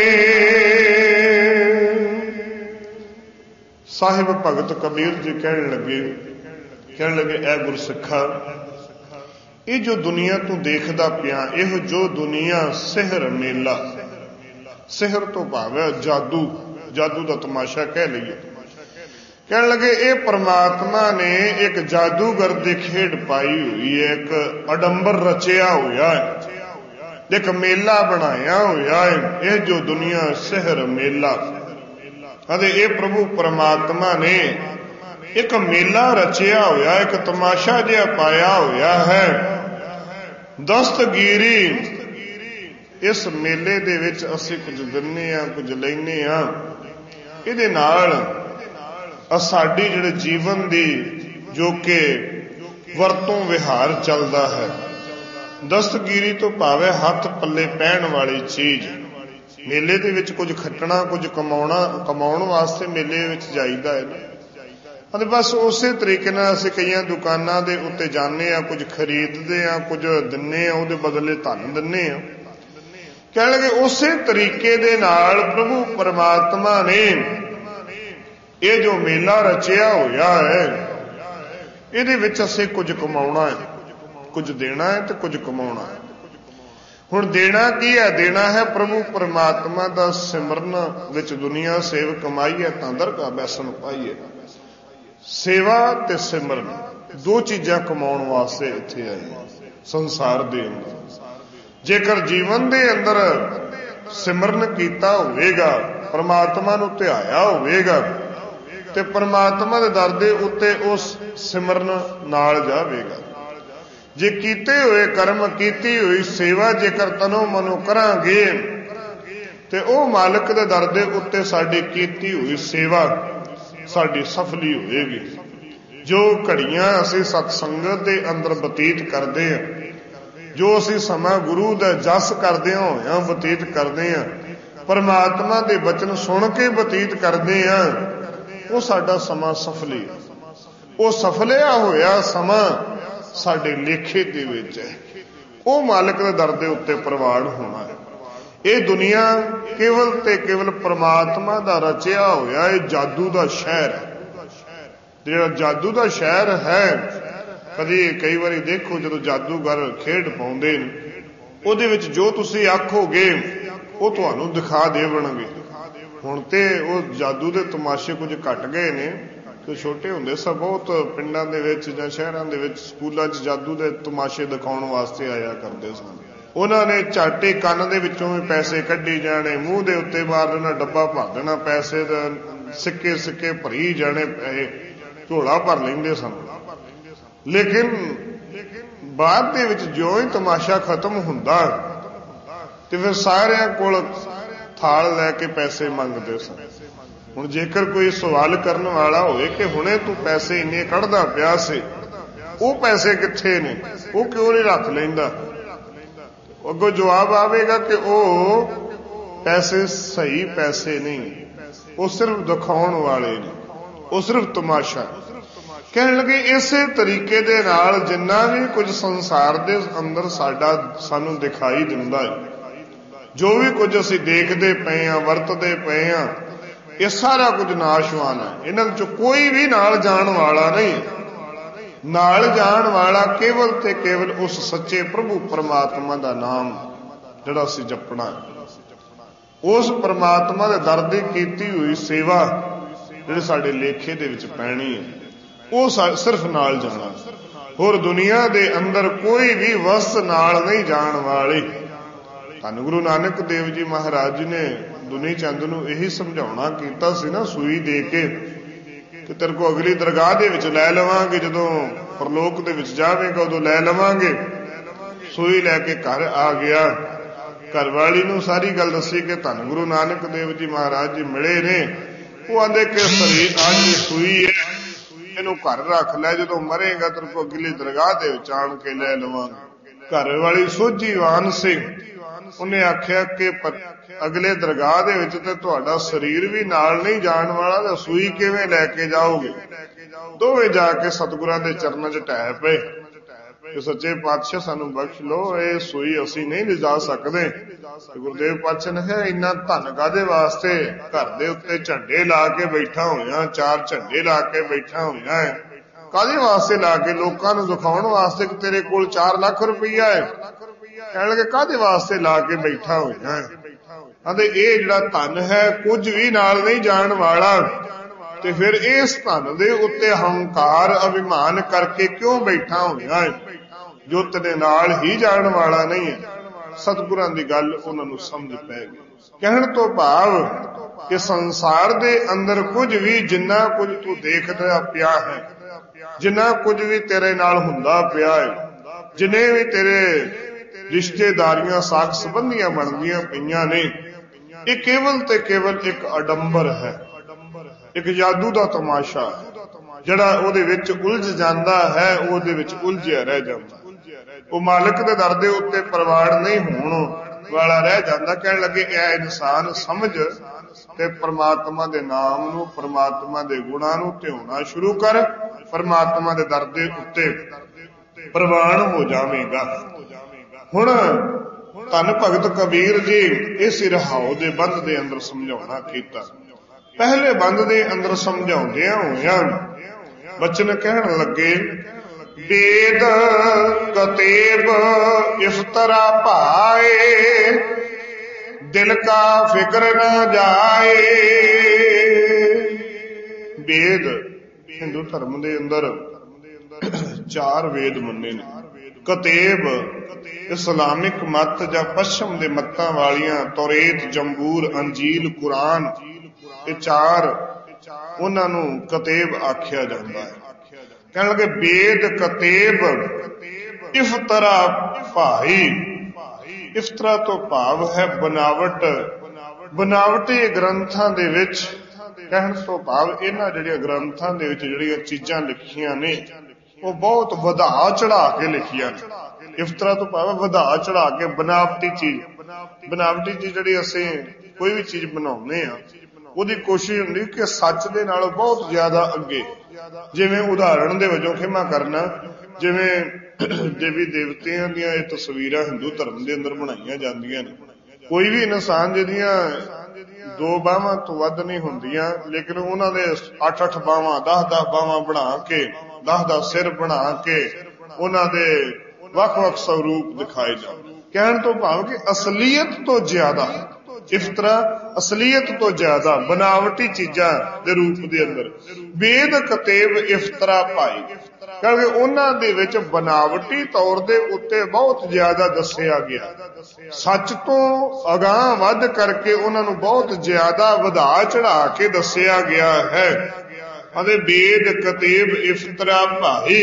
साहिब भगत कबीर जी कहन लगे ऐ गुरसिखा, ये जो दुनिया तू देखदा पिया, यह जो दुनिया सहर मेला, सहर तो भाव है जादू, जादू का तमाशा कह लीए। कहन लगे ये परमात्मा ने एक जादूगर की खेड पाई हुई है, एक अडंबर रचिया हुआ है, एक मेला बनाया हुआ है। यह जो दुनिया सहर मेला, अरे ये प्रभु परमात्मा ने एक मेला रचिया हुआ, एक तमाशा जिहा पाया हुआ है। दस्तगीरी, इस मेले दे विच असीं कुछ दिन्ने आ, कुछ लैने आ, इहदे नाल साडी जिहड़े जीवन दी जो कि वरतों विहार चलदा है। दस्तगीरी तो भावे हथ पल्ले पैण वाली चीज। मेले दे विच कुछ खटना, कुछ कमाउण वास्ते मेले विच जाईदा है ना। ਅਤੇ बस उस तरीके नाल असीं कईयां दुकानां दे उत्ते जाने आ, कुछ खरीदते आ, कुछ दिन्ने आ, उहदे बदले धन दिन्ने आ। कहण लगे उस तरीके दे नाल प्रभु परमात्मा ने ये जो मेला रचिया होया है, इहदे विच असीं कुछ कमाउणा है, कुछ देना है ते कुछ कमाउणा है। हुण देना की है? देना है प्रभु परमात्मा दा सिमरन विच दुनिया सेव कमाई है, तां दरगाह बैसन पाई है। सेवा ते सिमरन दो चीज़ां कमाउण वास्ते इत्थे आई संसार दे अंदर। जेकर जीवन दे अंदर सिमरन कीता होवेगा, परमात्मा नूं ध्याया होवेगा, ਤੇ परमात्मा दे दर दे उत्ते उस सिमरन नाल जावेगा। जे कीते हुए कर्म कीती हुई सेवा जेकर तनो मनो करांगे ते ओ मालिक दे दर दे उत्ते साडी कीती हुई सेवा साडी सफली होएगी। जो घड़ियां असीं सत्संगत दे अंदर बतीत करदे हां, जो असीं समा गुरु दा जस करदे होइआं बतीत करदे हां, परमात्मा दे वचन सुन के बतीत करदे हां, ਉਹ ਸਾਡਾ ਸਮਾਂ ਸਫਲੀ, ਉਹ ਸਫਲਿਆ ਹੋਇਆ ਸਮਾਂ ਸਾਡੇ ਲੇਖੇ ਦੇ ਵਿੱਚ ਹੈ। ਉਹ ਮਾਲਕ ਦੇ ਦਰ ਦੇ ਉੱਤੇ ਪ੍ਰਵਾਨ ਹੋਣਾ ਹੈ। ਇਹ ਦੁਨੀਆ ਕੇਵਲ ਤੇ ਕੇਵਲ ਪ੍ਰਮਾਤਮਾ ਦਾ ਰਚਿਆ ਹੋਇਆ ਇਹ ਜਾਦੂ ਦਾ ਸ਼ਹਿਰ ਹੈ। ਜਿਹੜਾ ਜਾਦੂ ਦਾ ਸ਼ਹਿਰ ਹੈ, ਕਦੀ ਕਈ ਵਾਰੀ ਦੇਖੋ ਜਦੋਂ ਜਾਦੂਗਰ ਖੇਡ ਪਾਉਂਦੇ ਨੇ, ਉਹਦੇ ਵਿੱਚ ਜੋ ਤੁਸੀਂ ਆਖੋਗੇ ਉਹ ਤੁਹਾਨੂੰ ਦਿਖਾ ਦੇਵਣਗੇ। ਹੁਣ ਤੇ ਉਹ ਜਾਦੂ ਦੇ ਤਮਾਸ਼ੇ ਕੁਝ ਘਟ ਗਏ ਨੇ, ਤੇ ਛੋਟੇ ਹੁੰਦੇ ਸਭ ਬਹੁਤ ਪਿੰਡਾਂ ਦੇ ਵਿੱਚ ਜਾਂ ਸ਼ਹਿਰਾਂ ਦੇ ਵਿੱਚ ਸਕੂਲਾਂ 'ਚ ਜਾਦੂ ਦੇ ਤਮਾਸ਼ੇ ਦਿਖਾਉਣ ਵਾਸਤੇ ਆਇਆ ਕਰਦੇ ਸਨ। ਉਹਨਾਂ ਨੇ ਝਾਟੇ ਕੰਨ ਦੇ ਵਿੱਚੋਂ ਵੀ ਪੈਸੇ ਕੱਢੀ ਜਾਣੇ, ਮੂੰਹ ਦੇ ਉੱਤੇ ਮਾਰ ਦੇਣਾ, ਡੱਬਾ ਭਰ ਦੇਣਾ ਪੈਸੇ ਦਾ, ਸਿੱਕੇ ਸਿੱਕੇ ਭਰੀ ਜਾਣੇ, ਪੈਸੇ ਝੋਲਾ ਭਰ ਲੈਂਦੇ ਸਨ। ਲੇਕਿਨ ਬਾਅਦ ਦੇ ਵਿੱਚ ਜਿਉਂ ਹੀ ਤਮਾਸ਼ਾ ਖਤਮ ਹੁੰਦਾ ਤੇ ਫਿਰ ਸਾਰਿਆਂ ਕੋਲ ਥਾਲ ਲੈ ਕੇ ਪੈਸੇ ਮੰਗਦੇ ਸਨ। ਹੁਣ ਜੇਕਰ ਕੋਈ ਸਵਾਲ ਕਰਨ ਵਾਲਾ ਹੋਵੇ ਕਿ ਹੁਣੇ ਤੂੰ ਪੈਸੇ ਇੰਨੇ ਕੱਢਦਾ ਪਿਆ ਸੀ, ਉਹ ਪੈਸੇ ਕਿੱਥੇ ਨੇ, ਉਹ ਕਿਉਂ ਨਹੀਂ ਰੱਖ ਲੈਂਦਾ, ਅੱਗੋਂ ਜਵਾਬ ਆਵੇਗਾ ਕਿ ਉਹ ਪੈਸੇ ਸਹੀ ਪੈਸੇ ਨਹੀਂ, ਉਹ ਸਿਰਫ ਦਿਖਾਉਣ ਵਾਲੇ ਨੇ, ਉਹ ਸਿਰਫ ਤਮਾਸ਼ਾ। ਕਹਿਣ ਲੱਗੇ ਇਸੇ ਤਰੀਕੇ ਦੇ ਨਾਲ ਜਿੰਨਾ ਵੀ ਕੁਝ ਸੰਸਾਰ ਦੇ ਅੰਦਰ ਸਾਨੂੰ ਦਿਖਾਈ ਦਿੰਦਾ ਹੈ, ਜੋ ਵੀ ਕੁਝ ਅਸੀਂ ਦੇਖਦੇ ਪਏ ਹਾਂ, ਵਰਤਦੇ ਪਏ ਹਾਂ, ਇਹ ਸਾਰਾ ਕੁਝ ਨਾਸ਼ਵਾਨ ਹੈ। ਇਹਨਾਂ ਵਿੱਚੋਂ ਕੋਈ ਵੀ ਨਾਲ ਜਾਣ ਵਾਲਾ ਨਹੀਂ। ਨਾਲ ਜਾਣ ਵਾਲਾ ਕੇਵਲ ਤੇ ਕੇਵਲ ਉਸ ਸੱਚੇ ਪ੍ਰਭੂ ਪਰਮਾਤਮਾ ਦਾ ਨਾਮ ਜਿਹੜਾ ਅਸੀਂ ਜਪਣਾ, ਉਸ ਪਰਮਾਤਮਾ ਦੇ ਦਰ ਦੀ ਕੀਤੀ ਹੋਈ ਸੇਵਾ ਜਿਹੜੀ ਸਾਡੇ ਲੇਖੇ ਦੇ ਵਿੱਚ ਪੈਣੀ ਹੈ, ਉਹ ਸਿਰਫ ਨਾਲ ਜਾਣਾ। ਹੋਰ ਦੁਨੀਆ ਦੇ ਅੰਦਰ ਕੋਈ ਵੀ ਵਸਤ ਨਾਲ ਨਹੀਂ ਜਾਣ ਵਾਲੀ। ਧੰਨ ਗੁਰੂ ਨਾਨਕ ਦੇਵ ਜੀ ਮਹਾਰਾਜ ਜੀ ਨੇ ਦੁਨੀ ਚੰਦ ਨੂੰ ਇਹੀ ਸਮਝਾਉਣਾ ਕੀਤਾ ਸੀ ਨਾ, ਸੂਈ ਦੇ ਕੇ ਕਿ ਤੇਰੇ ਕੋ ਅਗਲੀ ਦਰਗਾਹ ਦੇ ਵਿੱਚ ਲੈ ਲਵਾਂਗੇ, ਜਦੋਂ ਪਰਲੋਕ ਦੇ ਵਿੱਚ ਜਾਵੇਗਾ ਉਦੋਂ ਲੈ ਲਵਾਂਗੇ। ਸੂਈ ਲੈ ਕੇ ਘਰ ਆ ਗਿਆ, ਘਰ ਵਾਲੀ ਨੂੰ ਸਾਰੀ ਗੱਲ ਦੱਸੀ ਕਿ ਧੰਨ ਗੁਰੂ ਨਾਨਕ ਦੇਵ ਜੀ ਮਹਾਰਾਜ ਜੀ ਮਿਲੇ ਨੇ। ਉਹ ਆਂਦੇ ਕਿ ਸਰੀਰ ਅੱਜ ਸੂਈ ਹੈ, ਇਹਨੂੰ ਘਰ ਰੱਖ ਲੈ, ਜਦੋਂ ਮਰੇਗਾ ਤੇਰੇ ਕੋ ਅਗਲੀ ਦਰਗਾਹ ਦੇ ਵਿੱਚ ਆਣ ਕੇ ਲੈ ਲਵਾਂਗੇ। ਘਰ ਵਾਲੀ ਸੋਝੀਵਾਨ ਸੀ, ਉਹਨੇ ਆਖਿਆ ਕਿ ਅਗਲੇ ਦਰਗਾਹ ਦੇ ਵਿੱਚ ਤੇ ਤੁਹਾਡਾ ਸਰੀਰ ਵੀ ਨਾਲ ਨਹੀਂ ਜਾਣ ਵਾਲਾ, ਤੇ ਸੂਈ ਕਿਵੇਂ ਲੈ ਕੇ ਜਾਓਗੇ। ਦੋਵੇਂ ਜਾ ਕੇ ਸਤਿਗੁਰਾਂ ਦੇ ਚਰਨਾਂ 'ਚ ਢਹਿ ਪਏ ਕਿ ਸੱਚੇ ਪਾਤਸ਼ਾਹ ਸਾਨੂੰ ਬਖਸ਼ ਲਓ, ਇਹ ਸੂਈ ਅਸੀਂ ਨਹੀਂ ਲਿਜਾ ਸਕਦੇ। ਗੁਰਦੇਵ ਪਾਤਸ਼ਾਹ ਨੇ ਕਿਹਾ ਇੰਨਾ ਧਨ ਕਾਹਦੇ ਵਾਸਤੇ, ਘਰ ਦੇ ਉੱਤੇ ਝੰਡੇ ਲਾ ਕੇ ਬੈਠਾ ਹੋਇਆ, 4 ਝੰਡੇ ਲਾ ਕੇ ਬੈਠਾ ਹੋਇਆ ਹੈ, ਕਾਹਦੇ ਵਾਸਤੇ ਲਾ ਕੇ, ਲੋਕਾਂ ਨੂੰ ਦਿਖਾਉਣ ਵਾਸਤੇ ਕਿ ਤੇਰੇ ਕੋਲ 4 ਲੱਖ ਰੁਪਈਆ ਹੈ। ਕਹਿਣ ਲੱਗੇ ਕਾਹਦੇ ਵਾਸਤੇ ਲਾ ਕੇ ਬੈਠਾ ਹੋਇਆ ਹੈ। ਕਹਿੰਦੇ ਇਹ ਜਿਹੜਾ ਧਨ ਹੈ ਕੁਝ ਵੀ ਨਾਲ ਨਹੀਂ ਜਾਣ ਵਾਲਾ, ਤੇ ਫਿਰ ਇਸ ਧਨ ਦੇ ਉੱਤੇ ਹੰਕਾਰ ਅਭਿਮਾਨ ਕਰਕੇ ਕਿਉਂ ਬੈਠਾ ਹੋਇਆ ਹੈ, ਜੋ ਤੇਰੇ ਨਾਲ ਹੀ ਜਾਣ ਵਾਲਾ ਨਹੀਂ ਹੈ। ਸਤਿਗੁਰਾਂ ਦੀ ਗੱਲ ਉਹਨਾਂ ਨੂੰ ਸਮਝ ਪੈ ਗਈ। ਕਹਿਣ ਤੋਂ ਭਾਵ ਕਿ ਸੰਸਾਰ ਦੇ ਅੰਦਰ ਕੁਝ ਵੀ, ਜਿੰਨਾ ਕੁਝ ਤੂੰ ਦੇਖਦਾ ਪਿਆ ਹੈ, ਜਿੰਨਾ ਕੁਝ ਵੀ ਤੇਰੇ ਨਾਲ ਹੁੰਦਾ ਪਿਆ ਹੈ, ਜਿੰਨੇ ਵੀ ਤੇਰੇ ਰਿਸ਼ਤੇਦਾਰੀਆਂ ਸਾਖ ਸੰਬੰਧੀਆਂ ਬਣਦੀਆਂ ਪਈਆਂ ਨੇ, ਇਹ ਕੇਵਲ ਤੇ ਕੇਵਲ ਇੱਕ ਅਡੰਬਰ ਹੈ, ਇੱਕ ਜਾਦੂ ਦਾ ਤਮਾਸ਼ਾ ਹੈ। ਜਿਹੜਾ ਉਹਦੇ ਵਿੱਚ ਉਲਝ ਜਾਂਦਾ ਹੈ, ਉਹਦੇ ਵਿੱਚ ਉਲਝਿਆ ਰਹਿ ਜਾਂਦਾ, ਉਹ ਮਾਲਕ ਦੇ ਦਰ ਦੇ ਉੱਤੇ ਪ੍ਰਵਾਨ ਨਹੀਂ ਹੋਣ ਵਾਲਾ ਰਹਿ ਜਾਂਦਾ। ਕਹਿਣ ਲੱਗੇ ਇਹ ਇਨਸਾਨ ਸਮਝ ਤੇ ਪਰਮਾਤਮਾ ਦੇ ਨਾਮ ਨੂੰ, ਪਰਮਾਤਮਾ ਦੇ ਗੁਣਾਂ ਨੂੰ ਧਿਆਉਣਾ ਸ਼ੁਰੂ ਕਰ, ਪਰਮਾਤਮਾ ਦੇ ਦਰ ਦੇ ਉੱਤੇ ਪ੍ਰਵਾਨ ਹੋ ਜਾਵੇਗਾ। ਹੁਣ ਧੰਨ ਭਗਤ ਕਬੀਰ ਜੀ ਇਸ ਰਹਾਉ ਦੇ ਬੰਦ ਦੇ ਅੰਦਰ ਸਮਝਾਉਣਾ ਕੀਤਾ। ਪਹਿਲੇ ਬੰਦ ਦੇ ਅੰਦਰ ਸਮਝਾਉਂਦਿਆਂ ਹੋਇਆਂ ਬਚਨ ਕਹਿਣ ਲੱਗੇ, वेद कतेब इस तरह भाए, दिल का फिक्र न जाए। वेद हिंदू धर्म दे अंदर 4 वेद मन्ने ने। कतेब इस्लामिक मत या पश्चिम दे मतां वालियां तौरेत, जंबूर, अंजील, कुरान, ये 4 ਉਹਨਾਂ ਨੂੰ ਕਤੇਬ ਆਖਿਆ ਜਾਂਦਾ ਹੈ। ਕਹਿਣ ਲੱਗੇ ਵੇਦ ਕਤੇਬ ਇਫਤਰਾ ਭਾਈ। ਇਫਤਰਾ ਤੋਂ ਭਾਵ ਹੈ ਬਨਾਵਟ। ਬਨਾਵਟੀ ਗ੍ਰੰਥਾਂ ਦੇ ਵਿੱਚ, ਕਹਿਣ ਤੋਂ ਭਾਵ ਇਹਨਾਂ ਜਿਹੜੀਆਂ ਗ੍ਰੰਥਾਂ ਦੇ ਵਿੱਚ ਜਿਹੜੀਆਂ ਚੀਜ਼ਾਂ ਲਿਖੀਆਂ ਨੇ ਉਹ ਬਹੁਤ ਵਧਾ ਚੜਾ ਕੇ ਲਿਖੀਆਂ ਨੇ। ਇਫਤਰਾ ਤੋਂ ਭਾਵ ਵਧਾ ਚੜਾ ਕੇ ਬਨਾਵਟੀ ਚੀਜ਼। ਬਨਾਵਟੀ ਚੀਜ਼ ਜਿਹੜੀ ਅਸੀਂ ਕੋਈ ਵੀ ਚੀਜ਼ ਬਣਾਉਂਦੇ ਆ ਉਹਦੀ ਕੋਸ਼ਿਸ਼ ਹੁੰਦੀ ਕਿ ਸੱਚ ਦੇ ਨਾਲੋਂ ਬਹੁਤ ਜ਼ਿਆਦਾ ਅੱਗੇ। ਜਿਵੇਂ ਉਦਾਹਰਣ ਦੇ ਵਜੋਂ ਖਿਮਾ ਕਰਨਾ, ਜਿਵੇਂ ਦੇਵੀ ਦੇਵਤਿਆਂ ਦੀਆਂ ਇਹ ਤਸਵੀਰਾਂ ਹਿੰਦੂ ਧਰਮ ਦੇ ਅੰਦਰ ਬਣਾਈਆਂ ਜਾਂਦੀਆਂ ਨੇ। ਕੋਈ ਵੀ ਇਨਸਾਨ ਜਿਹਦੀਆਂ 2 ਬਾਹਾਂ ਤੋਂ ਵੱਧ ਨਹੀਂ ਹੁੰਦੀਆਂ, ਲੇਕਿਨ ਉਹਨਾਂ ਦੇ 8-8 ਬਾਹਾਂ 10-10 ਬਾਹਾਂ ਬਣਾ ਕੇ 10-10 ਸਿਰ ਬਣਾ ਕੇ ਉਹਨਾਂ ਦੇ ਵੱਖ-ਵੱਖ ਸਰੂਪ ਦਿਖਾਏ ਜਾਣ। ਕਹਿਣ ਤੋਂ ਭਾਵ ਕਿ ਅਸਲੀਅਤ ਤੋਂ ਜ਼ਿਆਦਾ ਇਫਤਰਾ, ਅਸਲੀਅਤ ਤੋਂ ਜ਼ਿਆਦਾ ਬਨਾਵਟੀ ਚੀਜ਼ਾਂ ਦੇ ਰੂਪ ਦੇ ਅੰਦਰ ਵੇਦ ਕਤੇਬ ਇਫਤਰਾ ਭਾਈ। ਕਿਉਂਕਿ ਉਹਨਾਂ ਦੇ ਵਿੱਚ ਬਨਾਵਟੀ ਤੌਰ ਦੇ ਉੱਤੇ ਬਹੁਤ ਜ਼ਿਆਦਾ ਦੱਸਿਆ ਗਿਆ। ਸੱਚ ਤੋਂ ਅਗਾਂਹ ਵੱਧ ਕਰਕੇ ਉਹਨਾਂ ਨੂੰ ਬਹੁਤ ਜ਼ਿਆਦਾ ਵਧਾ ਚੜਾ ਕੇ ਦੱਸਿਆ ਗਿਆ ਹੈ। ਅਤੇ ਵੇਦ ਕਤੇਬ ਇਫਤਰਾ ਭਾਈ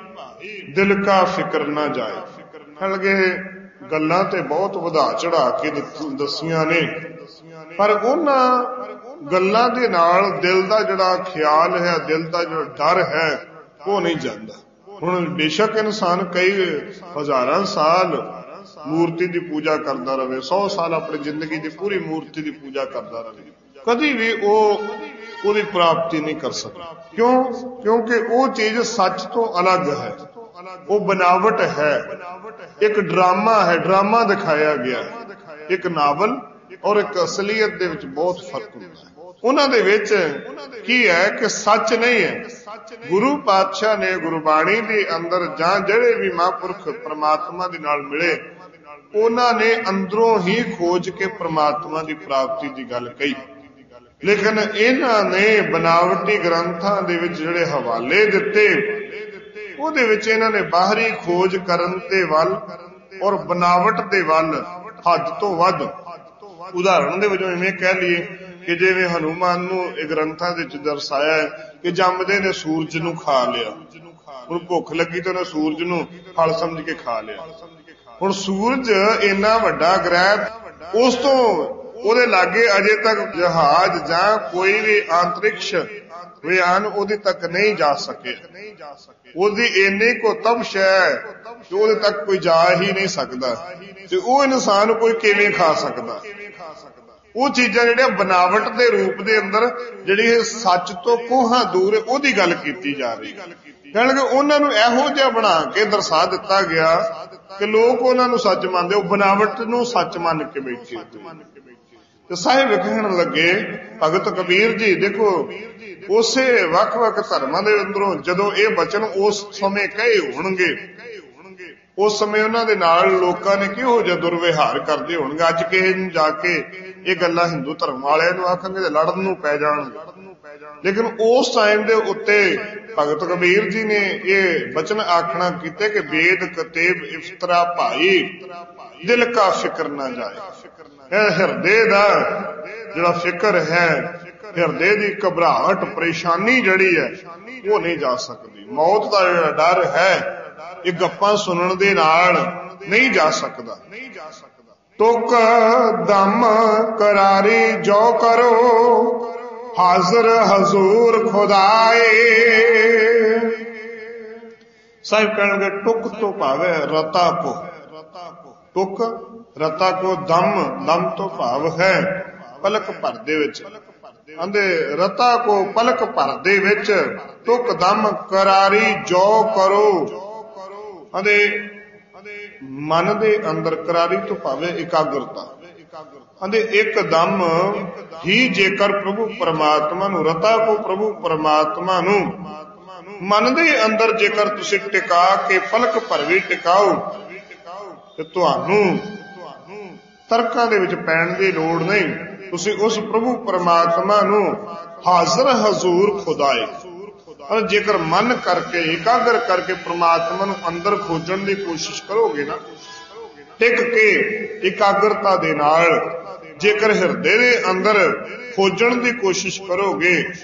ਦਿਲ ਕਾ ਫਿਕਰ ਨਾ ਜਾਏ। ਹਲਗੇ ਗੱਲਾਂ ਤੇ ਬਹੁਤ ਵਧਾ ਚੜਾ ਕੇ ਦੱਸੀਆਂ ਨੇ, ਪਰ ਉਹਨਾਂ ਗੱਲਾਂ ਦੇ ਨਾਲ ਦਿਲ ਦਾ ਜਿਹੜਾ ਖਿਆਲ ਹੈ, ਦਿਲ ਦਾ ਜਿਹੜਾ ਡਰ ਹੈ ਉਹ ਨਹੀਂ ਜਾਂਦਾ। ਹੁਣ ਬੇਸ਼ੱਕ ਇਨਸਾਨ ਕਈ ਹਜ਼ਾਰਾਂ ਸਾਲ ਮੂਰਤੀ ਦੀ ਪੂਜਾ ਕਰਦਾ ਰਹੇ, 100 ਸਾਲ ਆਪਣੀ ਜ਼ਿੰਦਗੀ ਦੀ ਪੂਰੀ ਮੂਰਤੀ ਦੀ ਪੂਜਾ ਕਰਦਾ ਰਹੇ, ਕਦੀ ਵੀ ਉਹਦੀ ਪ੍ਰਾਪਤੀ ਨਹੀਂ ਕਰ ਸਕਦਾ। ਕਿਉਂ? ਕਿਉਂਕਿ ਉਹ ਚੀਜ਼ ਸੱਚ ਤੋਂ ਅਲੱਗ ਹੈ, ਉਹ ਬਨਾਵਟ ਹੈ, ਇੱਕ ਡਰਾਮਾ ਹੈ, ਡਰਾਮਾ ਦਿਖਾਇਆ ਗਿਆ ਹੈ। ਇੱਕ ਨਾਵਲ ਔਰ ਇੱਕ ਅਸਲੀਅਤ ਦੇ ਵਿੱਚ ਬਹੁਤ ਫਰਕ ਹੁੰਦਾ ਹੈ। ਉਹਨਾਂ ਦੇ ਵਿੱਚ ਕੀ ਹੈ ਕਿ ਸੱਚ ਨਹੀਂ ਹੈ। ਗੁਰੂ ਪਾਤਸ਼ਾਹ ਨੇ ਗੁਰਬਾਣੀ ਦੇ ਅੰਦਰ ਜਾਂ ਜਿਹੜੇ ਵੀ ਮਹਾਂਪੁਰਖ ਪ੍ਰਮਾਤਮਾ ਦੇ ਨਾਲ ਮਿਲੇ, ਉਹਨਾਂ ਨੇ ਅੰਦਰੋਂ ਹੀ ਖੋਜ ਕੇ ਪ੍ਰਮਾਤਮਾ ਦੀ ਪ੍ਰਾਪਤੀ ਦੀ ਗੱਲ ਕਹੀ। ਲੇਕਿਨ ਇਹਨਾਂ ਨੇ ਬਨਾਵਟੀ ਗ੍ਰੰਥਾਂ ਦੇ ਵਿੱਚ ਜਿਹੜੇ ਹਵਾਲੇ ਦਿੱਤੇ, ਉਹਦੇ ਵਿੱਚ ਇਹਨਾਂ ਨੇ ਬਾਹਰੀ ਖੋਜ ਕਰਨ ਦੇ ਵੱਲ ਔਰ ਬਨਾਵਟ ਦੇ ਵੱਲ ਹੱਦ ਤੋਂ ਵੱਧ। ਉਦਾਹਰਣ ਦੇ ਵਜੋਂ ਇਵੇਂ ਕਹਿ ਲਈਏ ਕਿ ਜਿਵੇਂ ਹਨੂਮਾਨ ਨੂੰ ਇਹ ਗ੍ਰੰਥਾਂ ਦੇ ਵਿੱਚ ਦਰਸਾਇਆ ਹੈ ਕਿ ਜੰਮਦੇ ਨੇ ਸੂਰਜ ਨੂੰ ਖਾ ਲਿਆ। ਹੁਣ ਭੁੱਖ ਲੱਗੀ ਤਾਂ ਉਹਨੇ ਸੂਰਜ ਨੂੰ ਫਲ ਸਮਝ ਕੇ ਖਾ ਲਿਆ। ਹੁਣ ਸੂਰਜ ਇੰਨਾ ਵੱਡਾ ਗ੍ਰਹਿ, ਉਸ ਤੋਂ ਉਹਦੇ ਲਾਗੇ ਅਜੇ ਤੱਕ ਜਹਾਜ਼ ਜਾਂ ਕੋਈ ਵੀ ਅੰਤਰਿਕਸ਼ ਵਿਆਨ ਉਹਦੇ ਤੱਕ ਨਹੀਂ ਜਾ ਸਕੇ। ਉਹਦੀ ਇੰਨੀ ਕੋ ਤਪਸ਼ ਹੈ ਕਿ ਉਹਦੇ ਤੱਕ ਕੋਈ ਜਾ ਹੀ ਨਹੀਂ ਸਕਦਾ, ਤੇ ਉਹ ਇਨਸਾਨ ਕੋਈ ਕਿਵੇਂ ਖਾ ਸਕਦਾ? ਉਹ ਚੀਜ਼ਾਂ ਜਿਹੜੀਆਂ ਬਨਾਵਟ ਦੇ ਰੂਪ ਦੇ ਅੰਦਰ ਜਿਹੜੀ ਸੱਚ ਤੋਂ ਕੋਹਾਂ ਦੂਰ ਉਹਦੀ ਗੱਲ ਕੀਤੀ ਜਾ ਰਹੀ। ਕਹਿਣਗੇ ਉਹਨਾਂ ਨੂੰ ਇਹੋ ਜਿਹਾ ਬਣਾ ਕੇ ਦਰਸਾ ਦਿੱਤਾ ਗਿਆ ਕਿ ਲੋਕ ਉਹਨਾਂ ਨੂੰ ਸੱਚ ਮੰਨਦੇ, ਉਹ ਬਨਾਵਟ ਨੂੰ ਸੱਚ ਮੰਨ ਕੇ ਬੈਠੇ। ਤੇ ਸਾਹਿਬ ਕਹਿਣ ਲੱਗੇ ਭਗਤ ਕਬੀਰ ਜੀ, ਦੇਖੋ ਉਸੇ ਵੱਖ-ਵੱਖ ਧਰਮਾਂ ਦੇ ਅੰਦਰੋਂ ਜਦੋਂ ਇਹ ਬਚਨ ਉਸ ਸਮੇਂ ਕਹੇ ਹੋਣਗੇ, ਉਸ ਸਮੇਂ ਉਹਨਾਂ ਦੇ ਨਾਲ ਲੋਕਾਂ ਨੇ ਕਿਹੋ ਜਿਹਾ ਦੁਰਵਿਹਾਰ ਕਰਦੇ ਹੋਣਗੇ। ਅੱਜ ਕਿਸੇ ਨੂੰ ਜਾ ਕੇ ਇਹ ਗੱਲਾਂ ਹਿੰਦੂ ਧਰਮ ਵਾਲਿਆਂ ਨੂੰ ਆਖਣਗੇ ਤੇ ਲੜਨ ਨੂੰ ਪੈ ਜਾਣਗੇ। ਲੇਕਿਨ ਉਸ ਟਾਈਮ ਦੇ ਉੱਤੇ ਭਗਤ ਕਬੀਰ ਜੀ ਨੇ ਇਹ ਬਚਨ ਆਖਣਾ ਕੀਤੇ ਕਿ ਵੇਦ ਕਤੇਬ ਇਫਤਰਾ ਭਾਈ ਦਿਲ ਕਾ ਫਿਕਰ ਨਾ ਜਾਏ। ਇਹ ਹਿਰਦੇ ਦਾ ਜਿਹੜਾ ਫਿਕਰ ਹੈ, ਹਿਰਦੇ ਦੀ ਘਬਰਾਹਟ, ਪਰੇਸ਼ਾਨੀ ਜਿਹੜੀ ਹੈ ਉਹ ਨਹੀਂ ਜਾ ਸਕਦੀ। ਮੌਤ ਦਾ ਜਿਹੜਾ ਡਰ ਹੈ ਇਹ ਗੱਪਾਂ ਸੁਣਨ ਦੇ ਨਾਲ ਨਹੀਂ ਜਾ ਸਕਦਾ। ਤੁਕ ਦਮ ਕਰਾਰੀ ਜੋ ਕਰੋ ਹਾਜ਼ਰ ਹਜ਼ੂਰ ਖੁਦਾਏ। ਸਾਹਿਬ ਕਹਿਣਗੇ ਟੁਕ ਤੋਂ ਭਾਵੇਂ ਰਤਾ ਕੋ। ਟੁਕ ਰਤਾ ਕੋ ਦਮ, ਦਮ ਤੋਂ ਭਾਵ ਹੈ ਪਲਕ ਭਰ ਦੇ ਵਿੱਚ। ਕਹਿੰਦੇ ਰਤਾ ਕੋ ਪਲਕ ਭਰ ਦੇ ਵਿੱਚ ਟੁਕ ਦਮ ਕਰਾਰੀ ਜੋ ਕਰੋ। ਕਹਿੰਦੇ ਮਨ ਦੇ ਅੰਦਰ ਕਰਾਰੀ ਤੋਂ ਭਾਵੇਂ ਇਕਾਗਰਤਾ। ਕਹਿੰਦੇ ਇੱਕਦਮ ਹੀ ਜੇਕਰ ਪ੍ਰਭੂ ਪਰਮਾਤਮਾ ਨੂੰ, ਰਤਾ ਕੋ ਪ੍ਰਭੂ ਪਰਮਾਤਮਾ ਨੂੰ ਮਨ ਦੇ ਅੰਦਰ ਜੇਕਰ ਤੁਸੀਂ ਟਿਕਾ ਕੇ ਪਲਕ ਭਰ ਵੀ ਟਿਕਾਓ ਤੇ ਤੁਹਾਨੂੰ ਤਰਕਾਂ ਦੇ ਵਿੱਚ ਪੈਣ ਦੀ ਲੋੜ ਨਹੀਂ। ਤੁਸੀਂ ਉਸ ਪ੍ਰਭੂ ਪਰਮਾਤਮਾ ਨੂੰ ਹਾਜ਼ਰ ਹਜ਼ੂਰ ਖੁਦਾਏ। ਔਰ ਜੇਕਰ ਮਨ ਕਰਕੇ ਇਕਾਗਰ ਕਰਕੇ ਪ੍ਰਮਾਤਮਾ ਨੂੰ ਅੰਦਰ ਖੋਜਣ ਦੀ ਕੋਸ਼ਿਸ਼ ਕਰੋਗੇ ਨਾ, ਟਿਕ ਕੇ ਇਕਾਗਰਤਾ ਦੇ ਨਾਲ ਜੇਕਰ ਹਿਰਦੇ ਦੇ ਅੰਦਰ ਖੋਜਣ ਦੀ ਕੋਸ਼ਿਸ਼ ਕਰੋਗੇ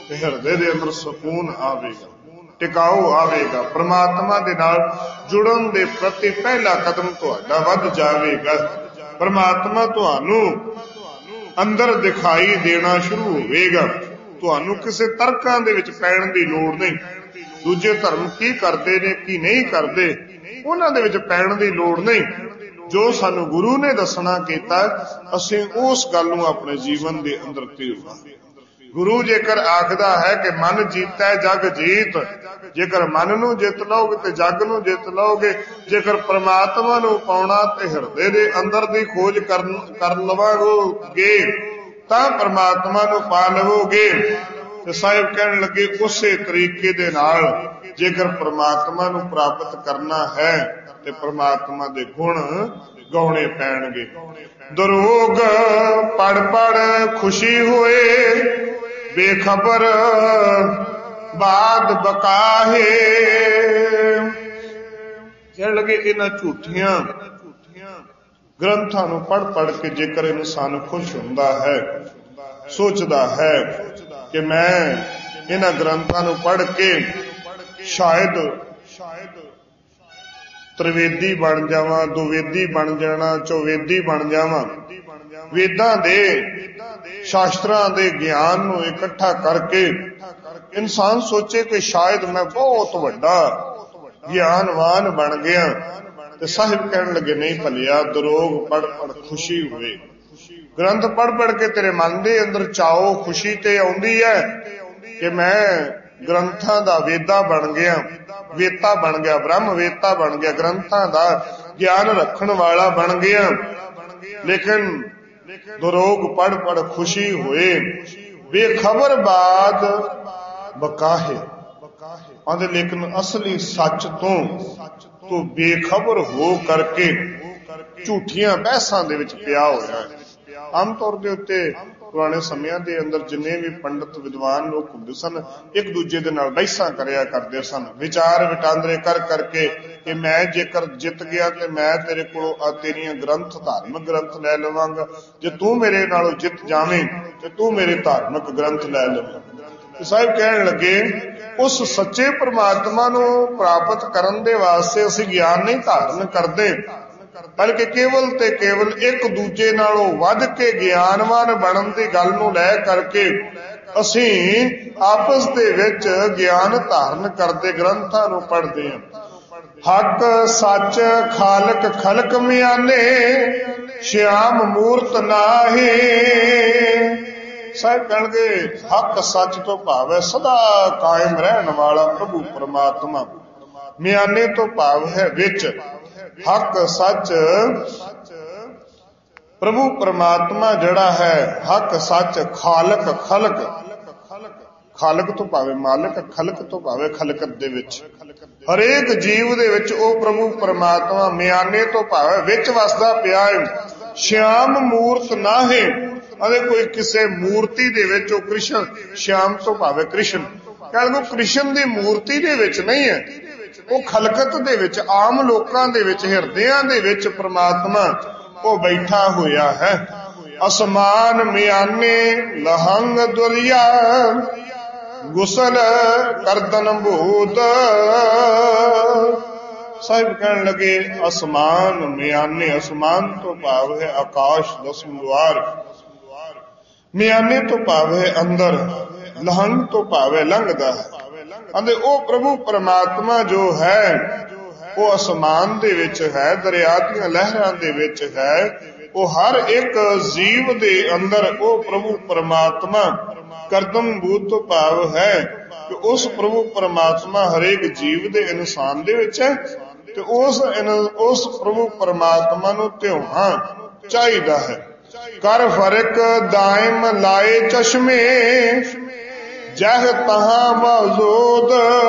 ਤੇ ਹਿਰਦੇ ਦੇ ਅੰਦਰ ਸਕੂਨ ਆਵੇਗਾ, ਟਿਕਾਓ ਆਵੇਗਾ। ਪ੍ਰਮਾਤਮਾ ਦੇ ਨਾਲ ਜੁੜਨ ਦੇ ਪ੍ਰਤੀ ਪਹਿਲਾ ਕਦਮ ਤੁਹਾਡਾ ਵੱਧ ਜਾਵੇਗਾ। ਪ੍ਰਮਾਤਮਾ ਤੁਹਾਨੂੰ ਅੰਦਰ ਦਿਖਾਈ ਦੇਣਾ ਸ਼ੁਰੂ ਹੋਵੇਗਾ। ਤੁਹਾਨੂੰ ਕਿਸੇ ਤਰਕਾਂ ਦੇ ਵਿੱਚ ਪੈਣ ਦੀ ਲੋੜ ਨਹੀਂ। ਦੂਜੇ ਧਰਮ ਕੀ ਕਰਦੇ ਨੇ ਕੀ ਨਹੀਂ ਕਰਦੇ, ਉਹਨਾਂ ਦੇ ਵਿੱਚ ਪੈਣ ਦੀ ਲੋੜ ਨਹੀਂ। ਜੋ ਸਾਨੂੰ ਗੁਰੂ ਨੇ ਦੱਸਣਾ ਕੀਤਾ, ਅਸੀਂ ਉਸ ਗੱਲ ਨੂੰ ਆਪਣੇ ਜੀਵਨ ਦੇ ਅੰਦਰ ਧਿਆਉਣਾ। ਗੁਰੂ ਜੇਕਰ ਆਖਦਾ ਹੈ ਕਿ ਮਨ ਜੀਤੈ ਜਗ ਜੀਤ, ਜੇਕਰ ਮਨ ਨੂੰ ਜਿੱਤ ਲਓਗੇ ਤੇ ਜਗ ਨੂੰ ਜਿੱਤ ਲਓਗੇ। ਜੇਕਰ ਪ੍ਰਮਾਤਮਾ ਨੂੰ ਪਾਉਣਾ ਤੇ ਹਿਰਦੇ ਦੇ ਅੰਦਰ ਦੀ ਖੋਜ ਕਰ ਲਵਾਂਗੇ ਤਾਂ ਪ੍ਰਮਾਤਮਾ ਨੂੰ ਪਾ ਲਵੋਗੇ। ਤੇ ਸਾਹਿਬ ਕਹਿਣ ਲੱਗੇ ਉਸੇ ਤਰੀਕੇ ਦੇ ਨਾਲ ਜੇਕਰ ਪ੍ਰਮਾਤਮਾ ਨੂੰ ਪ੍ਰਾਪਤ ਕਰਨਾ ਹੈ ਤੇ ਪ੍ਰਮਾਤਮਾ ਦੇ ਗੁਣ ਗਾਉਣੇ ਪੈਣਗੇ। ਦਰੋਗ ਪੜ ਪੜ ਖੁਸ਼ੀ ਹੋਏ, ਬੇਖਬਰ ਬਾਦ ਬਕਾਹੇ। ਕਹਿਣ ਲੱਗੇ ਇਹਨਾਂ ਝੂਠੀਆਂ ਗ੍ਰੰਥਾਂ ਨੂੰ ਪੜ ਪੜ ਕੇ ਜੇਕਰ ਇਨਸਾਨ ਖੁਸ਼ ਹੁੰਦਾ ਹੈ, ਸੋਚਦਾ ਹੈ ਕਿ ਮੈਂ ਇਹਨਾਂ ਗ੍ਰੰਥਾਂ ਨੂੰ ਪੜ ਕੇ ਸ਼ਾਇਦ ਤ੍ਰਿਵੇਦੀ ਬਣ ਜਾਵਾਂ, ਦੁਵੇਦੀ ਬਣ ਜਾਣਾ, ਚੌਵੇਦੀ ਬਣ ਜਾਵਾਂ। ਵੇਦਾਂ ਦੇ ਸ਼ਾਸਤਰਾਂ ਦੇ ਗਿਆਨ ਨੂੰ ਇਕੱਠਾ ਕਰਕੇ ਇਨਸਾਨ ਸੋਚੇ ਕਿ ਸ਼ਾਇਦ ਮੈਂ ਬਹੁਤ ਵੱਡਾ ਗਿਆਨਵਾਨ ਬਣ ਗਿਆ। ਤੇ ਸਾਹਿਬ ਕਹਿਣ ਲੱਗੇ ਨਹੀਂ ਭਲਿਆ, ਦਰੋਗ ਪੜ ਪੜ ਖੁਸ਼ੀ ਹੋਵੇ। ਗ੍ਰੰਥ ਪੜ ਪੜ ਕੇ ਤੇਰੇ ਮਨ ਦੇ ਅੰਦਰ ਚਾਓ, ਖੁਸ਼ੀ ਤੇ ਆਉਂਦੀ ਹੈ ਕਿ ਮੈਂ ਗ੍ਰੰਥਾਂ ਦਾ ਵੇਦਾ ਬਣ ਗਿਆ, ਵੇਤਾ ਬਣ ਗਿਆ, ਬ੍ਰਹਮ ਵੇਤਾ ਬਣ ਗਿਆ, ਗ੍ਰੰਥਾਂ ਦਾ ਗਿਆਨ ਰੱਖਣ ਵਾਲਾ ਬਣ ਗਿਆ। ਲੇਕਿਨ ਦਰੋਗ ਪੜ ਪੜ ਖੁਸ਼ੀ ਹੋਏ, ਬੇਖਬਰ ਬਾਦ ਬਕਾਹੇ ਆਂਦੇ। ਲੇਕਿਨ ਅਸਲੀ ਸੱਚ ਤੋਂ ਬੇਖਬਰ ਹੋ ਕਰਕੇ ਝੂਠੀਆਂ ਬਹਿਸਾਂ ਦੇ ਵਿੱਚ ਪਿਆ ਹੋਇਆ ਹੈ। ਆਮ ਤੌਰ ਦੇ ਉੱਤੇ ਪੁਰਾਣੇ ਸਮਿਆਂ ਦੇ ਅੰਦਰ ਜਿੰਨੇ ਵੀ ਪੰਡਤ ਵਿਦਵਾਨ ਲੋਕ ਹੁੰਦੇ ਸਨ, ਇੱਕ ਦੂਜੇ ਦੇ ਨਾਲ ਬਹਿਸਾਂ ਕਰਿਆ ਕਰਦੇ ਸਨ, ਵਿਚਾਰ ਵਟਾਂਦਰੇ ਕਰ ਕਰਕੇ ਕਿ ਮੈਂ ਜੇਕਰ ਜਿੱਤ ਗਿਆ ਤੇ ਮੈਂ ਤੇਰੇ ਕੋਲੋਂ ਤੇਰੀਆਂ ਗ੍ਰੰਥ ਧਾਰਮਿਕ ਗ੍ਰੰਥ ਲੈ ਲਵਾਂਗਾ, ਜੇ ਤੂੰ ਮੇਰੇ ਨਾਲੋਂ ਜਿੱਤ ਜਾਵੇਂ ਤੇ ਤੂੰ ਮੇਰੇ ਧਾਰਮਿਕ ਗ੍ਰੰਥ ਲੈ ਲਵੇਂ। ਤੇ ਸਾਹਿਬ ਕਹਿਣ ਲੱਗੇ ਉਸ ਸੱਚੇ ਪ੍ਰਮਾਤਮਾ ਨੂੰ ਪ੍ਰਾਪਤ ਕਰਨ ਦੇ ਵਾਸਤੇ ਅਸੀਂ ਗਿਆਨ ਨਹੀਂ ਧਾਰਨ ਕਰਦੇ, ਬਲਕਿ ਕੇਵਲ ਤੇ ਕੇਵਲ ਇੱਕ ਦੂਜੇ ਨਾਲੋਂ ਵੱਧ ਕੇ ਗਿਆਨਵਾਨ ਬਣਨ ਦੀ ਗੱਲ ਨੂੰ ਲੈ ਕਰਕੇ ਅਸੀਂ ਆਪਸ ਦੇ ਵਿੱਚ ਗਿਆਨ ਧਾਰਨ ਕਰਦੇ ਗ੍ਰੰਥਾਂ ਨੂੰ ਪੜ੍ਹਦੇ ਹਾਂ। ਹੱਕ ਸੱਚ ਖਾਲਕ ਖਲਕ ਮਿਆਨੇ, ਸ਼ਿਆਮ ਮੂਰਤ ਨਾਹੀ। ਸਾਹਿਬ ਕਹਿਣਗੇ ਹੱਕ ਸੱਚ ਤੋਂ ਭਾਵ ਹੈ ਸਦਾ ਕਾਇਮ ਰਹਿਣ ਵਾਲਾ ਪ੍ਰਭੂ ਪਰਮਾਤਮਾ। ਮਿਆਨੇ ਤੋਂ ਭਾਵ ਹੈ ਵਿੱਚ। ਹੱਕ ਸੱਚ ਪ੍ਰਭੂ ਪਰਮਾਤਮਾ ਜਿਹੜਾ ਹੈ, ਹੱਕ ਸੱਚ ਖਾਲਕ ਖਲਕ, ਖਾਲਕ ਤੋਂ ਭਾਵੇਂ ਮਾਲਕ, ਖਲਕ ਤੋਂ ਭਾਵੇਂ ਖਲਕਤ ਦੇ ਵਿੱਚ, ਹਰੇਕ ਜੀਵ ਦੇ ਵਿੱਚ ਉਹ ਪ੍ਰਭੂ ਪਰਮਾਤਮਾ ਮਿਆਨੇ ਤੋਂ ਭਾਵੇਂ ਵਿੱਚ ਵਸਦਾ ਪਿਆ ਹੈ। ਸ਼ਿਆਮ ਮੂਰਤ ਨਾਹੇ ਅਤੇ ਕੋਈ ਕਿਸੇ ਮੂਰਤੀ ਦੇ ਵਿੱਚ ਉਹ ਕ੍ਰਿਸ਼ਨ, ਸ਼ਿਆਮ ਤੋਂ ਭਾਵੇਂ ਕ੍ਰਿਸ਼ਨ, ਕਹਿੰਦੇ ਕ੍ਰਿਸ਼ਨ ਦੀ ਮੂਰਤੀ ਦੇ ਵਿੱਚ ਨਹੀਂ ਹੈ, ਉਹ ਖਲਕਤ ਦੇ ਵਿੱਚ, ਆਮ ਲੋਕਾਂ ਦੇ ਵਿੱਚ, ਹਿਰਦਿਆਂ ਦੇ ਵਿੱਚ ਪ੍ਰਮਾਤਮਾ ਉਹ ਬੈਠਾ ਹੋਇਆ ਹੈ। ਅਸਮਾਨ ਮਿਆਨੇ ਲਹੰਗ ਦੁਰੀਆ, ਗੁਸਲ ਕਰਦਨ ਭੂਤ। ਸਾਹਿਬ ਕਹਿਣ ਲੱਗੇ ਅਸਮਾਨ ਮਿਆਨੇ, ਅਸਮਾਨ ਤੋਂ ਭਾਵ ਹੈ ਆਕਾਸ਼ ਦਸਮ ਦੁਆਰ, ਮਿਆਨੇ ਤੋਂ ਭਾਵ ਹੈ ਅੰਦਰ, ਲਹੰਗ ਤੋਂ ਭਾਵ ਹੈ ਲੰਘਦਾ ਹੈ। ਅਤੇ ਉਹ ਪ੍ਰਭੂ ਪਰਮਾਤਮਾ ਜੋ ਹੈ ਉਹ ਅਸਮਾਨ ਦੇ ਵਿੱਚ ਹੈ, ਦਰਿਆ ਦੀਆਂ ਲਹਿਰਾਂ ਦੇ ਵਿੱਚ ਹੈ। ਉਹ ਹਰ ਇੱਕ ਜੀਵ ਦੇ ਅੰਦਰ ਉਹ ਪ੍ਰਭੂ ਪਰਮਾਤਮਾ ਕਰਦਮ ਭੂਤ ਤੋਂ ਭਾਵ ਹੈ ਕਿ ਉਸ ਪ੍ਰਭੂ ਪਰਮਾਤਮਾ ਹਰੇਕ ਜੀਵ ਦੇ ਇਨਸਾਨ ਦੇ ਵਿੱਚ ਹੈ। ਤੇ ਉਸ ਪ੍ਰਭੂ ਪਰਮਾਤਮਾ ਨੂੰ ਧਿਆਉਣਾ ਚਾਹੀਦਾ ਹੈ। ਕਰ ਫਰਕ ਦਾਇਮ ਲਾਏ ਚਸ਼ਮੇ, ਜਹ ਤਹਾਂ ਮੌਜੂਦ।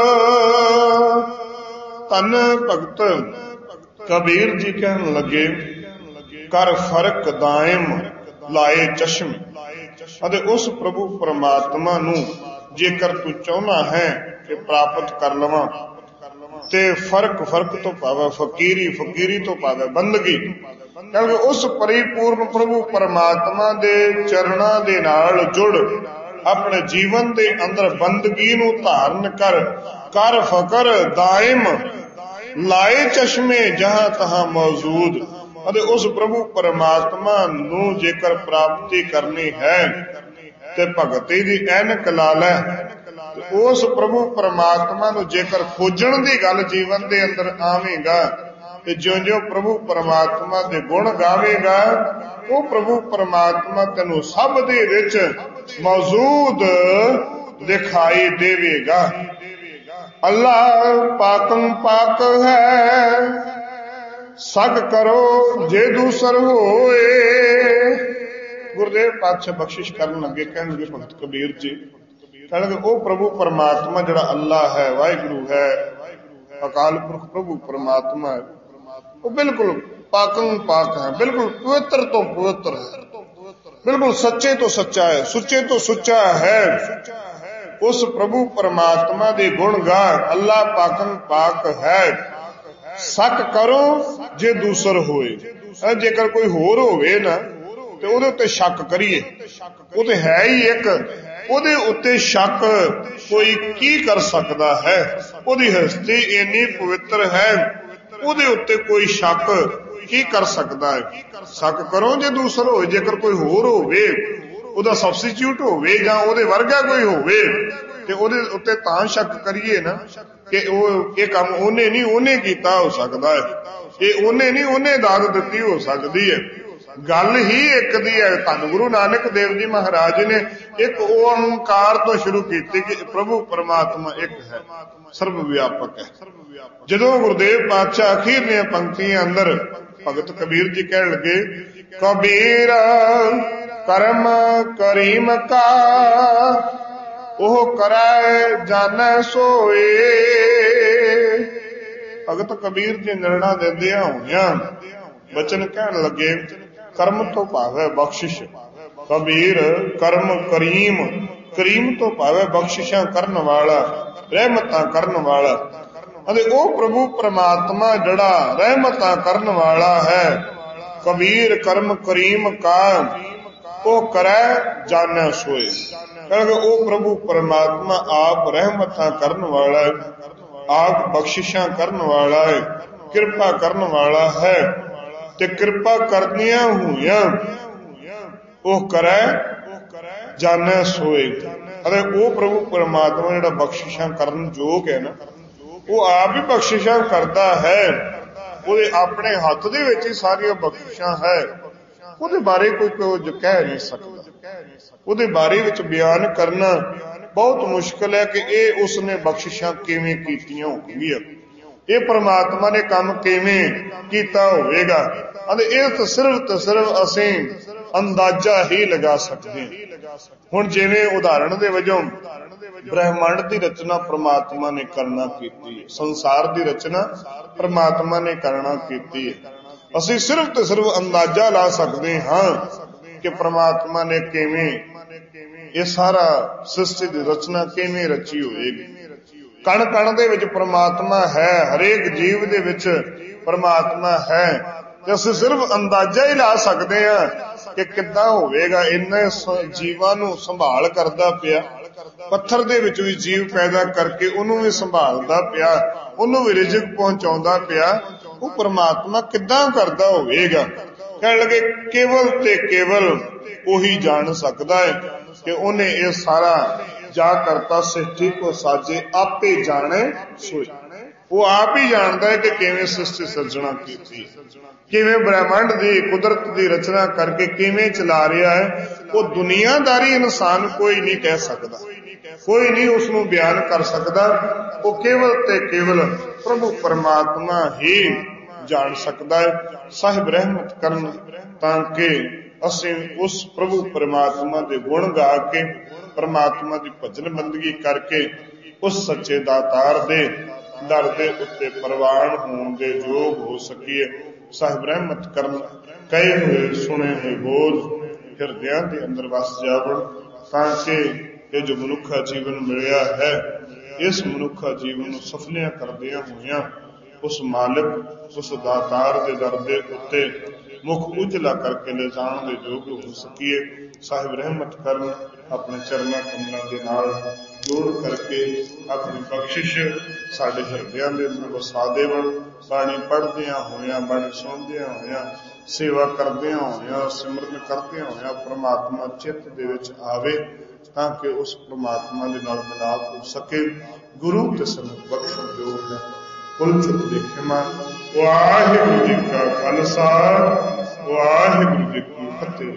ਧੰਨ ਭਗਤ ਕਬੀਰ ਜੀ ਕਹਿਣ ਲੱਗੇ ਕਰ ਫਰਕ ਦਾਇਮ ਲਾਏ ਚਸ਼ਮੇ। ਅਤੇ ਉਸ ਪ੍ਰਭੂ ਪਰਮਾਤਮਾ ਨੂੰ ਜੇਕਰ ਤੂੰ ਚਾਹੁੰਦਾ ਹੈ ਕਿ ਪ੍ਰਾਪਤ ਕਰ ਲਵਾਂ ਤੇ ਫਰਕ ਤੋਂ ਭਾਵੇਂ ਫਕੀਰੀ, ਫਕੀਰੀ ਤੋਂ ਭਾਵੇਂ ਬੰਦਗੀ, ਕਿਉਂਕਿ ਉਸ ਪਰਿਪੂਰਨ ਪ੍ਰਭੂ ਪਰਮਾਤਮਾ ਦੇ ਚਰਨਾਂ ਦੇ ਨਾਲ ਜੁੜ अपने जीवन के अंदर बंदगी नूं धारण कर कर फकर दायम लाए चश्मे जहां तहां मौजूद। ਅਤੇ उस प्रभु परमात्मा नूं जेकर प्राप्ति करनी है ते भगती दी ऐनक ला लै। उस प्रभु परमात्मा नूं जेकर खोजण दी गल जीवन दे अंदर आवेगा ते ज्यों-ज्यों प्रभु परमात्मा दे गुण गावेगा वो प्रभु परमात्मा तैनूं सब दे विच मौजूद दिखाई देवेगा। अल्लाह पाकम पाक है सग करो जे दूसर होए। गुरुदेव पातशाह बख्शिश करन लगे कहणगे भगत कबीर जी कहणगे ओ प्रभु परमात्मा जिहड़ा अल्लाह है वाहिगुरु है अकाल पुरख प्रभु परमात्मा है वो बिल्कुल पाकम पाक है, बिल्कुल पवित्र तो पवित्र है, बिल्कुल सच्चे तो सच्चा है, सुच्चे तो सुच्चा है। उस प्रभु परमात्मा दे गुण गा अल्लाह पाकम पाक है। शक करो जे दूसर होए, जेकर कोई होर होवे ना ते ओदे उत्ते शक करिए, वो ते है ही एक, ओदे उत्ते शक कोई की कर सकदा है। ओदी हस्ती इन्नी पवित्र है, ओदे उत्ते कोई शक की कर सकदा है। शक करो जे दूसर होए, जेकर कोई होर होवे ओदा सब्सटीट्यूट होवे जां ओदे वर्गा कोई होवे ते ओदे उत्ते तां शक करिए ना कि ये काम ओने नहीं ओने कीता हो सकदा है, ये ओने नहीं ओने दाद दित्ती हो सकदी है। गल ही एक दी है। धन गुरु नानक देव जी महाराज ने एक ओंकार तो शुरू की कि प्रभु परमात्मा एक है, सर्व व्यापक है। जदों गुरुदेव पातशाह अखीर ने पंक्तियां अंदर भगत कबीर जी कह लगे कबीर कर्म करीम का ओह करे जाने सोए। भगत कबीर जी निर्णा देंदिया होइया बचन कहन लगे कर्म तो भावे बख्शिश। कबीर कर्म करीम, करीम तो भावे बख्शिशा करन वाला, रहमतां करन वाला। अते ओ प्रभु परमात्मा जड़ा रहमतां करन वाला है। कबीर कर्म करीम का ओ करे जाने सोए। क्योंकि ओ प्रभु परमात्मा आप रहमतां करन वाला है, आप बख्शिशा करन वाला है, कृपा करन वाला है। ते कृपा करदियां होइयां ओ करे जाने सोए। अरे ओ प्रभु परमात्मा जिहड़ा बख्शिशा करन जोग है ना, वो आप ही बख्शिशा करता है। ਉਹਦੇ ਆਪਣੇ ਹੱਥ ਦੇ ਵਿੱਚ ਹੀ ਸਾਰੀਆਂ ਬਖਸ਼ਿਸ਼ਾਂ ਹੈ। ਉਹਦੇ ਬਾਰੇ ਕੋਈ ਕੁਝ ਕਹਿ ਨਹੀਂ ਸਕਦਾ। ਉਹਦੇ ਬਾਰੇ ਵਿੱਚ ਬਿਆਨ ਕਰਨਾ ਬਹੁਤ ਮੁਸ਼ਕਲ ਹੈ ਕਿ ਇਹ ਉਸਨੇ ਬਖਸ਼ਿਸ਼ਾਂ ਕਿਵੇਂ ਕੀਤੀਆਂ ਹੋਣਗੀਆਂ, ਇਹ ਪ੍ਰਮਾਤਮਾ ਨੇ ਕੰਮ ਕਿਵੇਂ ਕੀਤਾ ਹੋਵੇਗਾ। ਅਤੇ ਇਹ ਤਾਂ ਸਿਰਫ ਅਸੀਂ ਅੰਦਾਜ਼ਾ ਹੀ ਲਗਾ ਸਕਦੇ ਹਾਂ। ਹੁਣ ਜਿਵੇਂ ਉਦਾਹਰਣ ਦੇ ਵਜੋਂ ब्रह्मांड की रचना परमात्मा ने करना की, संसार की रचना परमात्मा ने करना की। असी सिर्फ तो सिर्फ अंदाजा ला सकते हाँ कि परमात्मा ने किवें ये सारा सृष्टि की रचना किवें रची होएगी। कण कण दे विच परमात्मा है, हरेक जीव दे विच परमात्मा है। असी सिर्फ अंदाजा ही ला सकते हैं कि किद्दां होवेगा। इन्ने जीवां नूं संभाल करदा पिया, पत्थर दे विच भी जीव पैदा करके उन्होंने भी संभालदा पिया, उन्होंने भी रिजक पहुंचाउंदा पिया। वो परमात्मा किद्दां करदा होवेगा। कहण लगे केवल ते केवल ओही जान सकदा है कि उन्हें ये सारा जा करता सृष्टि को साजे आपे जाने सोई। वो आप ही जानता है कि किवें सृष्टि सर्जना की, किवें ब्रह्मांड की कुदरत की रचना करके किवें चला रहा है। वो दुनियादारी इंसान कोई नहीं कह सकता, कोई नहीं उसनू बयान कर सकता। वो केवल ते केवल प्रभु परमात्मा ही जान सकता है। साहिब रहमत करन ताकि असीं उस प्रभु परमात्मा के गुण गा के, परमात्मा की भजन बंदगी करके उस सच्चे दातार दे दर दे उत्ते प्रवान होने दे योग हो सकीए। साहिब रहमत करन कहे हुए सुने हुए बोझ हिरदियां दे अंदर वस जावण ताकि ये जो मनुखा जीवन मिलिया है, इस मनुखा जीवन नूं सफलियां करदियां होइयां उस मालिक, उस दातार दे दर दे उत्ते मुख उजला करके ले जाण दे योग हो सकीए। ਸਾਹਿਬ ਰਹਿਮਤ ਕਰਨ, ਆਪਣੇ ਚਰਨਾਂ ਕਮਲਾਂ ਦੇ ਨਾਲ ਜੋੜ ਕਰਕੇ ਆਪਣੀ ਬਖਸ਼ਿਸ਼ ਸਾਡੇ ਹਿਰਦਿਆਂ ਦੇ ਅੰਦਰ ਵਸਾ ਦੇਵਣ। ਬਾਣੀ ਪੜ੍ਹਦਿਆਂ ਹੋਇਆਂ, ਬਾਣੀ ਸੁਣਦਿਆਂ ਹੋਇਆਂ, ਸੇਵਾ ਕਰਦਿਆਂ ਹੋਇਆਂ, ਸਿਮਰਨ ਕਰਦਿਆਂ ਹੋਇਆਂ ਪ੍ਰਮਾਤਮਾ ਚਿੱਤ ਦੇ ਵਿੱਚ ਆਵੇ, ਤਾਂ ਕਿ ਉਸ ਪ੍ਰਮਾਤਮਾ ਦੇ ਨਾਲ ਮਿਲਾਪ ਹੋ ਸਕੇ। ਗੁਰੂ ਤੇ ਸੰਗਤ ਬਖਸ਼ਣ ਜੋਗ ਹੈ। ਕੁਲ ਚੁੱਕ ਦੇਖੇ ਮਨ। ਵਾਹਿਗੁਰੂ ਜੀ ਕਾ ਖਾਲਸਾ, ਵਾਹਿਗੁਰੂ ਜੀ ਕੀ ਫਤਿਹ।